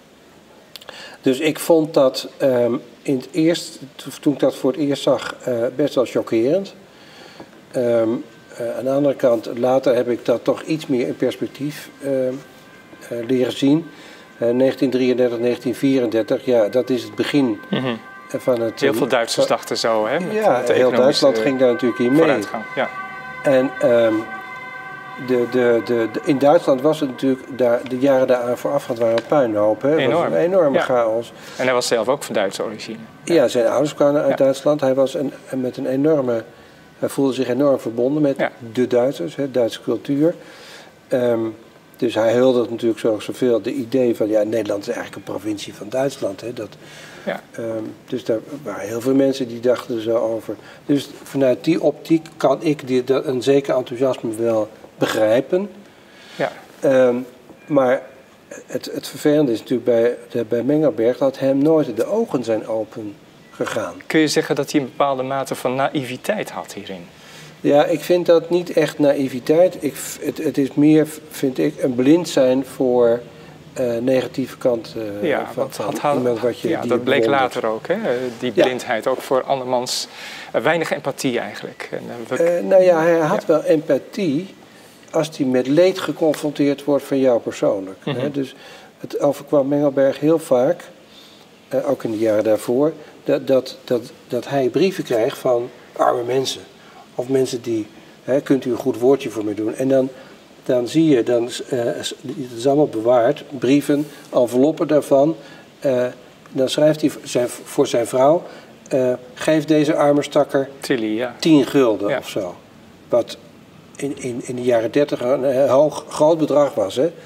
Speaker 2: Dus ik vond dat um, in het eerst, toen ik dat voor het eerst zag, uh, best wel chockerend. Um, uh, aan de andere kant, later heb ik dat toch iets meer in perspectief uh, uh, leren zien. Uh, negentien drieëndertig, negentien vierendertig, ja, dat is het begin mm-hmm. van het...
Speaker 1: Heel veel Duitsers uh, dachten zo, hè? Met,
Speaker 2: ja, met heel Duitsland ging daar natuurlijk in mee.
Speaker 1: Vooruitgang, ja.
Speaker 2: En um, de, de, de, de, in Duitsland was het natuurlijk, daar, de jaren daaraan voorafgaand waren een puinhoop. Hè? Het was een enorme ja. chaos.
Speaker 1: En hij was zelf ook van Duitse origine.
Speaker 2: Ja, ja zijn ouders kwamen uit ja. Duitsland. Hij was een, met een enorme... Hij voelde zich enorm verbonden met ja. de Duitsers, hè, Duitse cultuur. Um, dus hij hulde natuurlijk zo, zoveel de idee van... ja, Nederland is eigenlijk een provincie van Duitsland. Hè, dat, ja. um, dus daar waren heel veel mensen die dachten er zo over. Dus vanuit die optiek kan ik die, dat, een zeker enthousiasme wel begrijpen. Ja. Um, maar het, het vervelende is natuurlijk bij, de, bij Mengelberg... dat hem nooit de ogen zijn open gegaan.
Speaker 1: Kun je zeggen dat hij een bepaalde mate van naïviteit had hierin?
Speaker 2: Ja, ik vind dat niet echt naïviteit. Ik, het, het is meer, vind ik, een blind zijn voor uh, negatieve kant uh,
Speaker 1: ja,
Speaker 2: van,
Speaker 1: van
Speaker 2: had, iemand wat je...
Speaker 1: Ja, dat bleek later ook, hè? Die blindheid ja. ook voor andermans... Uh, weinig empathie eigenlijk. En, uh, we...
Speaker 2: uh, nou ja, hij had ja. wel empathie als hij met leed geconfronteerd wordt van jou persoonlijk. Mm-hmm. Hè? Dus het overkwam Mengelberg heel vaak, uh, ook in de jaren daarvoor... Dat, dat, dat, dat hij brieven krijgt van arme mensen. Of mensen die, hè, kunt u een goed woordje voor me doen. En dan, dan zie je, dan, uh, het is allemaal bewaard, brieven, enveloppen daarvan. Uh, dan schrijft hij zijn, voor zijn vrouw, uh, geef deze arme stakker
Speaker 1: Tilly, ja.
Speaker 2: tien gulden ja. of zo. Wat in, in, in de jaren dertig een hoog, groot bedrag was. Hè?
Speaker 1: Ja.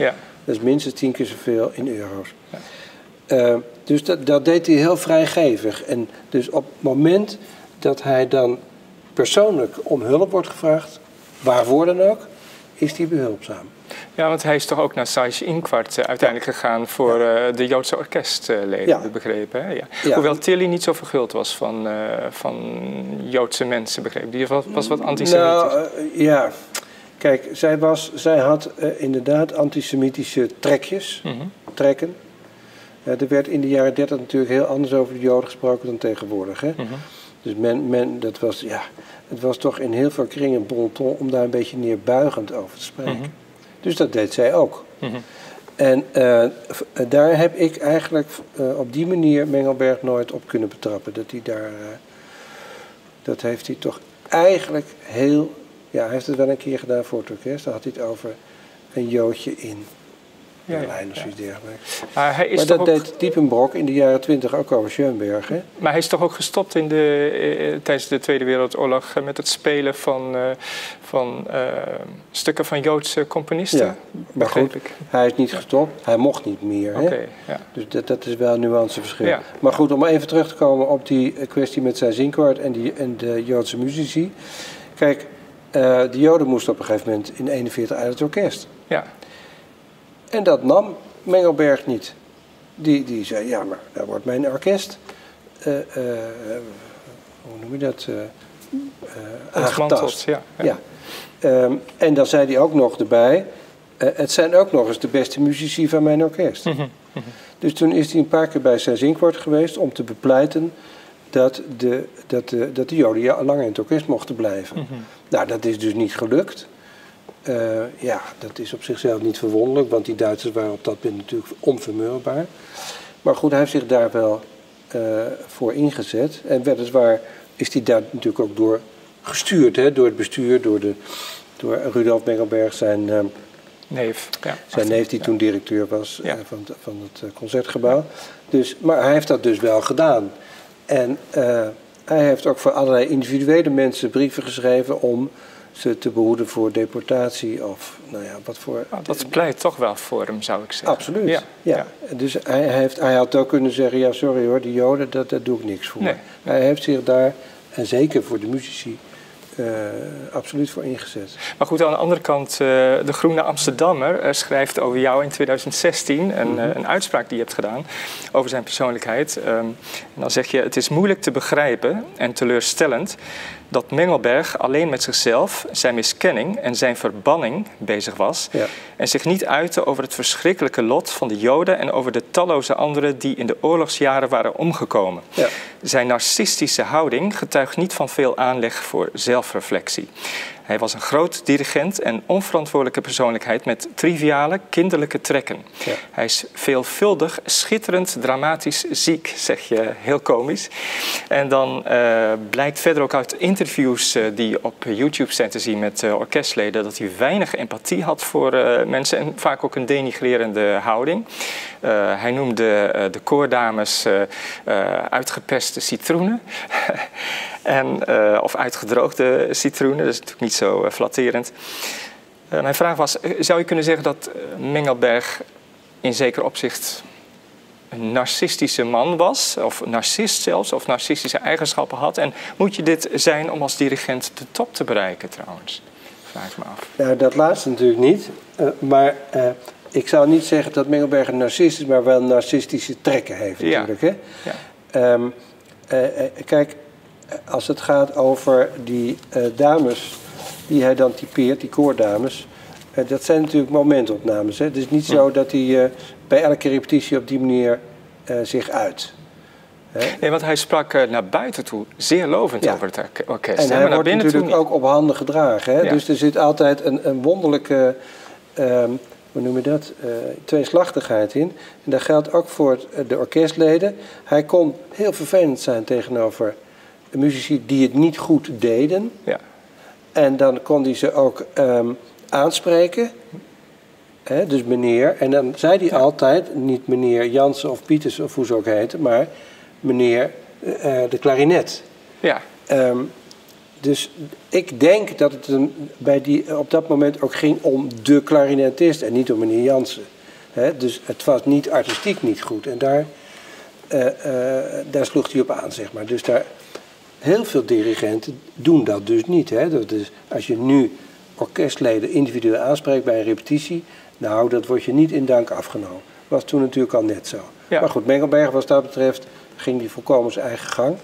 Speaker 2: Dat is minstens tien keer zoveel in euro's. Ja. Uh, dus dat, dat deed hij heel vrijgevig. En dus op het moment dat hij dan persoonlijk om hulp wordt gevraagd, waarvoor dan ook, is hij behulpzaam.
Speaker 1: Ja, want hij is toch ook naar Seyss-Inquart uh, uiteindelijk ja. gegaan voor uh, de Joodse orkestleden, ja. begrepen. Hè? Ja. Ja. Hoewel Tilly niet zo verguld was van, uh, van Joodse mensen, begrepen. Die was, was wat antisemitisch.
Speaker 2: Nou, uh, ja. Kijk, zij, was, zij had uh, inderdaad antisemitische trekjes, mm-hmm. trekken. Uh, er werd in de jaren dertig natuurlijk heel anders over de Joden gesproken dan tegenwoordig. Hè? Mm-hmm. Dus men, men, dat was, ja, het was toch in heel veel kringen bon ton om daar een beetje neerbuigend over te spreken. Mm-hmm. Dus dat deed zij ook. Mm-hmm. En uh, daar heb ik eigenlijk uh, op die manier Mengelberg nooit op kunnen betrappen. Dat hij daar, uh, dat heeft hij toch eigenlijk heel, ja, hij heeft het wel een keer gedaan voor het orkest. Daar had hij het over een Joodje in Berlijn of zoiets dergelijks. Maar, hij is maar dat ook... deed Diepenbrock in de jaren twintig ook over Schoenberg. Hè?
Speaker 1: Maar hij is toch ook gestopt in de, eh, tijdens de Tweede Wereldoorlog met het spelen van, uh, van uh, stukken van Joodse componisten?
Speaker 2: Ja, maar goed, ik. hij is niet gestopt. Hij mocht niet meer. Hè? Okay, ja. Dus dat, dat is wel een nuanceverschil. Ja. Maar goed, om even terug te komen op die kwestie met Seyss-Inquart en, die, en de Joodse muzici. Kijk, uh, de Joden moesten op een gegeven moment in negentien eenenveertig uit het orkest. Ja. En dat nam Mengelberg niet. Die, die zei, ja, maar daar wordt mijn orkest, uh, uh, hoe noem je dat, uh, uh, aangetast. Ja, ja. Ja. Um, en dan zei hij ook nog erbij, uh, het zijn ook nog eens de beste muzici van mijn orkest. Mm-hmm. Mm-hmm. Dus toen is hij een paar keer bij Seyss-Inquart geweest om te bepleiten dat de, dat de, dat de Joden ja, langer in het orkest mochten blijven. Mm-hmm. Nou, dat is dus niet gelukt. Uh, ja, dat is op zichzelf niet verwonderlijk, want die Duitsers waren op dat punt natuurlijk onvermurwbaar. Maar goed, hij heeft zich daar wel uh, voor ingezet. En weliswaar is hij daar natuurlijk ook door gestuurd, hè, door het bestuur, door, de, door Rudolf Mengelberg, zijn uh,
Speaker 1: neef, ja,
Speaker 2: zijn neef die ja. toen directeur was ja. uh, van, van het uh, Concertgebouw. Dus, maar hij heeft dat dus wel gedaan. En uh, hij heeft ook voor allerlei individuele mensen brieven geschreven om ze te behoeden voor deportatie of nou ja, wat voor...
Speaker 1: Oh, dat pleit toch wel voor hem, zou ik zeggen.
Speaker 2: Absoluut, ja. ja. ja. Dus hij, heeft, hij had ook kunnen zeggen, ja sorry hoor, die Joden, dat, daar doe ik niks voor. Nee. Hij heeft zich daar, en zeker voor de muzici, uh, absoluut voor ingezet.
Speaker 1: Maar goed, aan de andere kant, uh, de Groene Amsterdammer uh, schrijft over jou in twintig zestien een, mm-hmm. uh, een uitspraak die je hebt gedaan over zijn persoonlijkheid. Um, en dan zeg je, het is moeilijk te begrijpen en teleurstellend dat Mengelberg alleen met zichzelf, zijn miskenning en zijn verbanning bezig was. Ja. En zich niet uitte over het verschrikkelijke lot van de Joden en over de talloze anderen die in de oorlogsjaren waren omgekomen. Ja. Zijn narcistische houding getuigt niet van veel aanleg voor zelfreflectie. Hij was een groot dirigent en onverantwoordelijke persoonlijkheid met triviale, kinderlijke trekken. Ja. Hij is veelvuldig, schitterend, dramatisch ziek, zeg je heel komisch. En dan uh, blijkt verder ook uit interviews uh, die op YouTube zijn te zien met uh, orkestleden dat hij weinig empathie had voor uh, mensen en vaak ook een denigrerende houding. Uh, hij noemde uh, de koordames uh, uh, uitgepeste citroenen. En, uh, of uitgedroogde citroenen, dat is natuurlijk niet zo uh, flatterend. Uh, mijn vraag was, zou je kunnen zeggen dat uh, Mengelberg in zeker opzicht een narcistische man was, of narcist zelfs, of narcistische eigenschappen had? En moet je dit zijn om als dirigent de top te bereiken trouwens? Vraag ik me af.
Speaker 2: Nou, dat laatste natuurlijk niet, uh, maar uh, ik zou niet zeggen dat Mengelberg een narcist is, maar wel narcistische trekken heeft natuurlijk. Ja. Hè? Ja. Um, uh, uh, kijk, als het gaat over die uh, dames die hij dan typeert, die koordames, uh, dat zijn natuurlijk momentopnames. Hè? Het is niet zo dat hij uh, bij elke repetitie op die manier uh, zich uit.
Speaker 1: Hè? Nee, want hij sprak uh, naar buiten toe zeer lovend ja. over het orkest.
Speaker 2: En hij maar wordt natuurlijk ook op handen gedragen. Hè? Ja. Dus er zit altijd een, een wonderlijke, um, hoe noem je dat, uh, tweeslachtigheid in. En dat geldt ook voor het, de orkestleden. Hij kon heel vervelend zijn tegenover muzici die het niet goed deden. Ja. En dan kon hij ze ook um, aanspreken. Hè, dus meneer. En dan zei hij ja. altijd, niet meneer Jansen of Pieters of hoe ze ook heten, maar meneer uh, de klarinet. Ja. Um, dus ik denk dat het een, bij die, op dat moment ook ging om de klarinetist en niet om meneer Jansen. Hè? Dus het was niet artistiek niet goed. En daar, uh, uh, daar sloeg hij op aan, zeg maar. Dus daar, heel veel dirigenten doen dat dus niet. Hè? Dat is, als je nu orkestleden individueel aanspreekt bij een repetitie, nou, dat wordt je niet in dank afgenomen. Was toen natuurlijk al net zo. Ja. Maar goed, Mengelberg wat dat betreft ging die volkomen zijn eigen gang.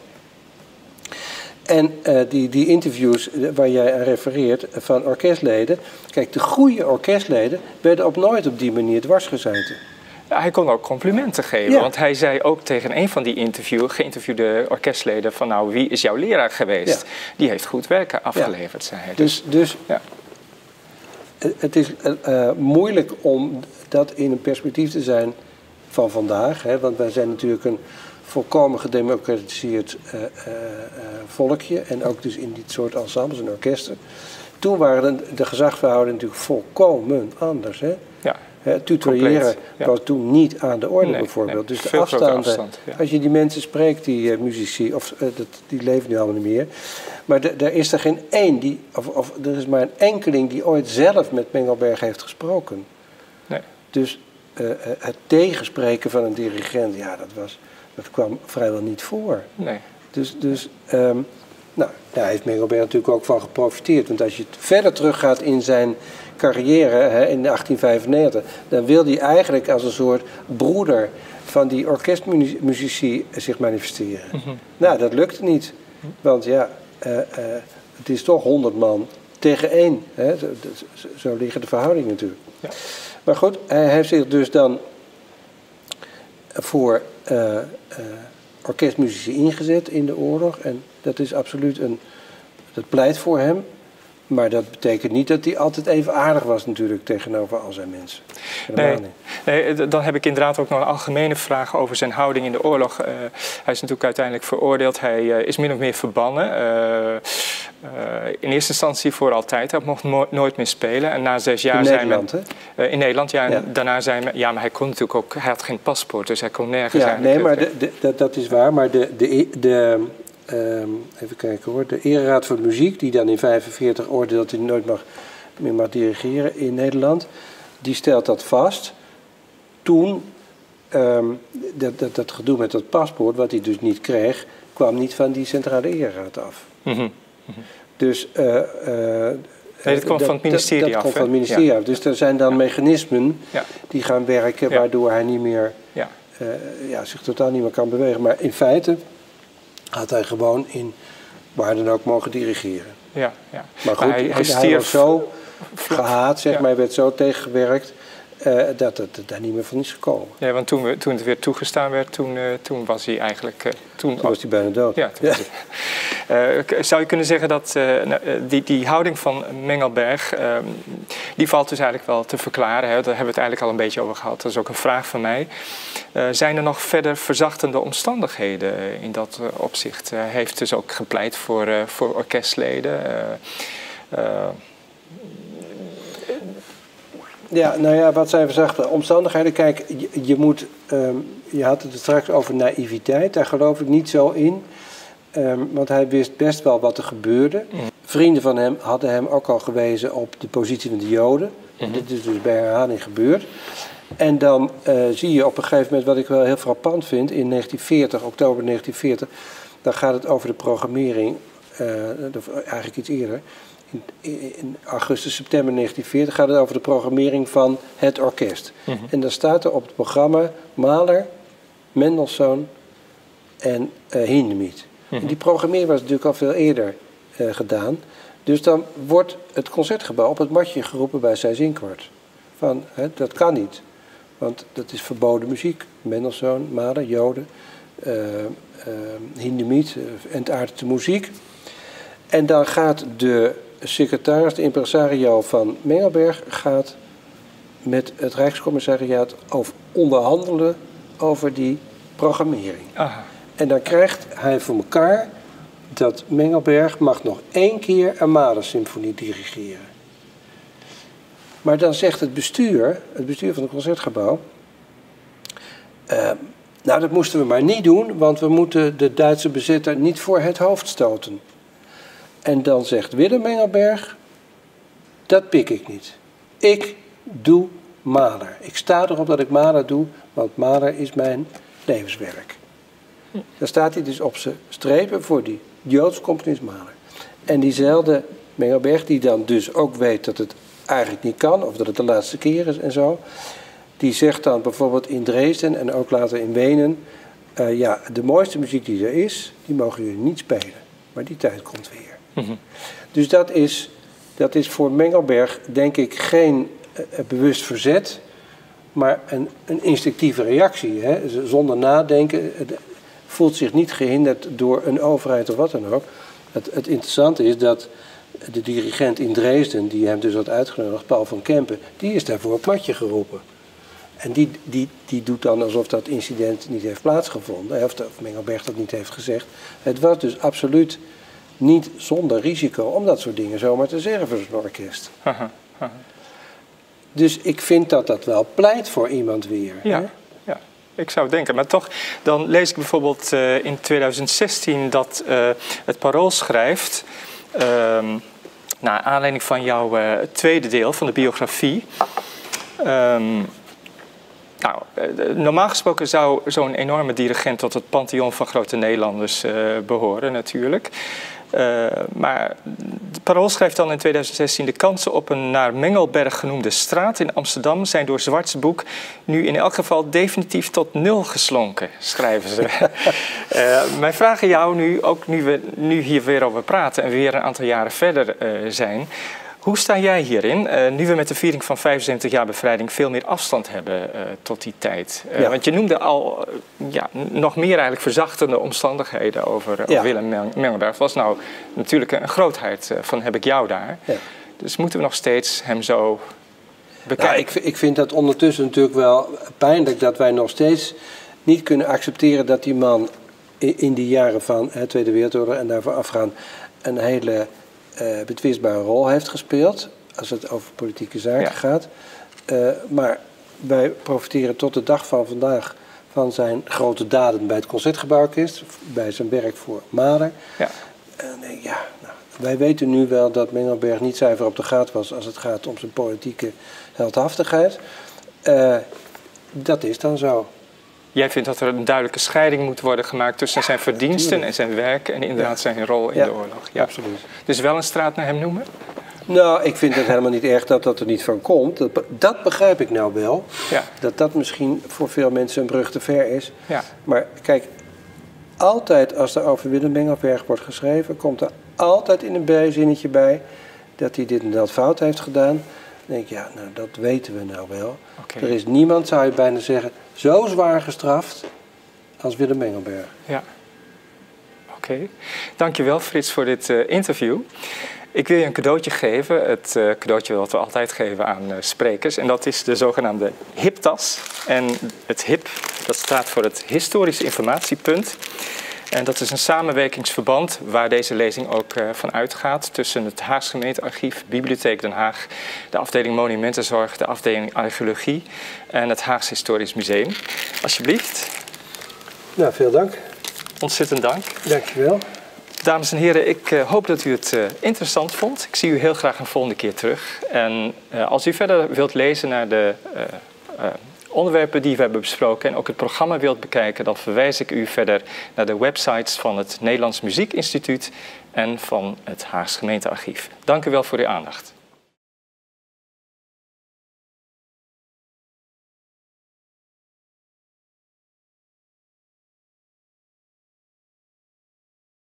Speaker 2: En uh, die, die interviews waar jij aan refereert van orkestleden, kijk, de goede orkestleden werden op nooit op die manier dwars gezeten.
Speaker 1: Ja, hij kon ook complimenten geven, ja. Want hij zei ook tegen een van die interview, geïnterviewde orkestleden van nou, wie is jouw leraar geweest? Ja. Die heeft goed werk afgeleverd, ja. zei hij.
Speaker 2: Dus, dus ja. het is uh, moeilijk om dat in een perspectief te zijn van vandaag, hè, want wij zijn natuurlijk een volkomen gedemocratiseerd uh, uh, uh, volkje en ook dus in dit soort ensembles en orkesten. Toen waren de, de gezagsverhoudingen natuurlijk volkomen anders. Hè? Ja. He, tutoriëren ja. was toen niet aan de orde, nee, bijvoorbeeld. Nee, dus de afstanden, afstand, ja. Als je die mensen spreekt, die uh, muzici, of uh, dat, die leven nu allemaal niet meer. Maar er is er geen één, die, of, of er is maar een enkeling die ooit zelf met Mengelberg heeft gesproken. Nee. Dus uh, uh, het tegenspreken van een dirigent, ja, dat, was, dat kwam vrijwel niet voor. Nee. Dus, dus um, nou, daar heeft Mengelberg natuurlijk ook van geprofiteerd. Want als je verder teruggaat in zijn carrière hè, in achttien vijfennegentig, dan wil hij eigenlijk als een soort broeder van die orkestmuzici zich manifesteren. Mm-hmm. Nou, dat lukte niet. Want ja, uh, uh, het is toch honderd man tegen één. Hè? Zo, zo liggen de verhoudingen natuurlijk. Ja. Maar goed, hij heeft zich dus dan voor uh, uh, orkestmuzici ingezet in de oorlog. En dat is absoluut een, dat pleit voor hem. Maar dat betekent niet dat hij altijd even aardig was natuurlijk tegenover al zijn mensen.
Speaker 1: Nee, nee, dan heb ik inderdaad ook nog een algemene vraag over zijn houding in de oorlog. Uh, hij is natuurlijk uiteindelijk veroordeeld. Hij uh, is min of meer verbannen. Uh, uh, in eerste instantie voor altijd. Hij mocht mo- nooit meer spelen. En na zes jaar
Speaker 2: in
Speaker 1: zijn
Speaker 2: Nederland,
Speaker 1: we,
Speaker 2: hè?
Speaker 1: Uh, in Nederland, ja. En ja. Daarna zijn we, ja, maar hij kon natuurlijk ook, hij had geen paspoort, dus hij kon nergens
Speaker 2: ja, nee, maar de, de, dat, dat is waar. Maar de, de, de Um, even kijken hoor. De Ereraad voor de Muziek, die dan in negentien vijfenveertig oordeelt dat hij nooit mag, meer mag dirigeren in Nederland, die stelt dat vast. Toen, um, dat, dat, dat gedoe met dat paspoort, wat hij dus niet kreeg, kwam niet van die Centrale Ereraad af. Mm-hmm. Mm-hmm. Dus uh, uh,
Speaker 1: nee, dat kwam van het ministerie
Speaker 2: dat, dat
Speaker 1: af.
Speaker 2: Dat kwam van het ministerie ja. af. Dus er zijn dan ja. mechanismen ja. die gaan werken, ja. waardoor hij niet meer, ja. Uh, ja, zich totaal niet meer kan bewegen. Maar in feite had hij gewoon in waar dan ook mogen dirigeren. Ja, ja. Maar goed, maar hij, hij, hij was zo gehaat, zeg ja. maar, hij werd zo tegengewerkt, uh, dat het daar niet meer van is gekomen.
Speaker 1: Ja, want toen, we, toen het weer toegestaan werd, toen, uh, toen was hij eigenlijk... Uh,
Speaker 2: toen toen was hij bijna dood.
Speaker 1: Ja, ja. Uh, zou je kunnen zeggen dat uh, die, die houding van Mengelberg, uh, die valt dus eigenlijk wel te verklaren. Hè? Daar hebben we het eigenlijk al een beetje over gehad. Dat is ook een vraag van mij. Uh, zijn er nog verder verzachtende omstandigheden in dat uh, opzicht? Hij uh, heeft dus ook gepleit voor, uh, voor orkestleden. Uh, uh,
Speaker 2: Ja, nou ja, wat zijn verzachte omstandigheden? Kijk, je, je moet, um, je had het er straks over naïviteit, daar geloof ik niet zo in. Um, want hij wist best wel wat er gebeurde. Mm. Vrienden van hem hadden hem ook al gewezen op de positie van de Joden. Mm-hmm. Dit is dus bij herhaling gebeurd. En dan uh, zie je op een gegeven moment, wat ik wel heel frappant vind, in negentien veertig, oktober negentien veertig, dan gaat het over de programmering, uh, of eigenlijk iets eerder. In, in augustus, september negentien veertig gaat het over de programmering van het orkest. Mm-hmm. En dan staat er op het programma Mahler, Mendelssohn en uh, Hindemith. Mm-hmm. En die programmering was natuurlijk al veel eerder uh, gedaan. Dus dan wordt het concertgebouw op het matje geroepen bij Seyss-Inquart. Van, hè, dat kan niet, want dat is verboden muziek. Mendelssohn, Mahler, Joden, uh, uh, Hindemith, uh, entaardete muziek. En dan gaat de secretaris, de impresario van Mengelberg, gaat met het Rijkscommissariaat over onderhandelen over die programmering. Aha. En dan krijgt hij voor elkaar dat Mengelberg mag nog één keer een Mahler-symfonie dirigeren. Maar dan zegt het bestuur, het bestuur van het Concertgebouw, Uh, nou, dat moesten we maar niet doen, want we moeten de Duitse bezitter niet voor het hoofd stoten. En dan zegt Willem Mengelberg, dat pik ik niet. Ik doe Mahler. Ik sta erop dat ik Mahler doe, want Mahler is mijn levenswerk. Daar staat hij dus op zijn strepen voor die Joodse componist Mahler. En diezelfde Mengelberg, die dan dus ook weet dat het eigenlijk niet kan, of dat het de laatste keer is en zo, die zegt dan bijvoorbeeld in Dresden en ook later in Wenen, uh, ja, de mooiste muziek die er is, die mogen jullie niet spelen. Maar die tijd komt weer. Mm-hmm. Dus dat is, dat is voor Mengelberg, denk ik, geen uh, bewust verzet, maar een, een instinctieve reactie. Hè? Zonder nadenken, uh, voelt zich niet gehinderd door een overheid of wat dan ook. Het, het interessante is dat de dirigent in Dresden, die hem dus had uitgenodigd, Paul van Kempen, die is daarvoor op matje geroepen. En die, die, die doet dan alsof dat incident niet heeft plaatsgevonden, of, of Mengelberg dat niet heeft gezegd. Het was dus absoluut niet zonder risico om dat soort dingen zomaar te zeggen voor zo'n orkest. Aha, aha. Dus ik vind dat dat wel pleit voor iemand weer.
Speaker 1: Ja,
Speaker 2: hè?
Speaker 1: ja, ik zou denken. Maar toch, dan lees ik bijvoorbeeld uh, in tweeduizend zestien dat uh, het Parool schrijft, uh, naar aanleiding van jouw uh, tweede deel van de biografie. Um, Nou, normaal gesproken zou zo'n enorme dirigent tot het pantheon van grote Nederlanders uh, behoren natuurlijk. Uh, maar het Parool schrijft dan in tweeduizend zestien... de kansen op een naar Mengelberg genoemde straat in Amsterdam zijn door Zwartsboek nu in elk geval definitief tot nul geslonken, schrijven ze. uh, mijn vraag aan jou nu, ook nu we nu hier weer over praten en weer een aantal jaren verder uh, zijn. Hoe sta jij hierin, uh, nu we met de viering van vijfenzeventig jaar bevrijding veel meer afstand hebben uh, tot die tijd? Uh, ja. Want je noemde al uh, ja, nog meer eigenlijk verzachtende omstandigheden over, uh, ja. over Willem Mengelberg. Het was nou natuurlijk een grootheid uh, van heb ik jou daar. Ja. Dus moeten we nog steeds hem zo bekijken?
Speaker 2: Nou, ik, ik vind dat ondertussen natuurlijk wel pijnlijk dat wij nog steeds niet kunnen accepteren dat die man in, in die jaren van de Tweede Wereldoorlog en daarvoor afgaan een hele Uh, betwistbare rol heeft gespeeld, als het over politieke zaken ja. gaat. Uh, maar wij profiteren tot de dag van vandaag van zijn grote daden bij het Concertgebouworkest, bij zijn werk voor Mahler. Ja. En, uh, ja, nou, wij weten nu wel dat Mengelberg niet zuiver op de gaat was als het gaat om zijn politieke heldhaftigheid. Uh, dat is dan zo.
Speaker 1: Jij vindt dat er een duidelijke scheiding moet worden gemaakt tussen ja, zijn verdiensten natuurlijk. En zijn werk en inderdaad ja. zijn rol in ja, de oorlog. Ja, absoluut. Dus wel een straat naar hem noemen?
Speaker 2: Nou, ik vind het helemaal niet erg dat dat er niet van komt. Dat, dat begrijp ik nou wel. Ja. Dat dat misschien voor veel mensen een brug te ver is. Ja. Maar kijk, altijd als er over Willem Mengelberg wordt geschreven, komt er altijd in een bijzinnetje bij dat hij dit en dat fout heeft gedaan. Dan denk ik, ja, nou, dat weten we nou wel. Okay. Er is niemand, zou je bijna zeggen, zo zwaar gestraft als Willem Mengelberg.
Speaker 1: Ja. Oké. Okay. Dankjewel, Frits, voor dit uh, interview. Ik wil je een cadeautje geven. Het uh, cadeautje wat we altijd geven aan uh, sprekers. En dat is de zogenaamde HIP-tas. En het HIP, dat staat voor het Historisch Informatiepunt. En dat is een samenwerkingsverband waar deze lezing ook uh, van uitgaat tussen het Haags Gemeentearchief, Bibliotheek Den Haag, de afdeling Monumentenzorg, de afdeling Archeologie en het Haags Historisch Museum. Alsjeblieft.
Speaker 2: Nou, veel dank.
Speaker 1: Ontzettend dank.
Speaker 2: Dankjewel.
Speaker 1: Dames en heren, ik uh, hoop dat u het uh, interessant vond. Ik zie u heel graag een volgende keer terug. En uh, als u verder wilt lezen naar de uh, uh, onderwerpen die we hebben besproken en ook het programma wilt bekijken, dan verwijs ik u verder naar de websites van het Nederlands Muziekinstituut en van het Haags Gemeentearchief. Dank u wel voor uw aandacht.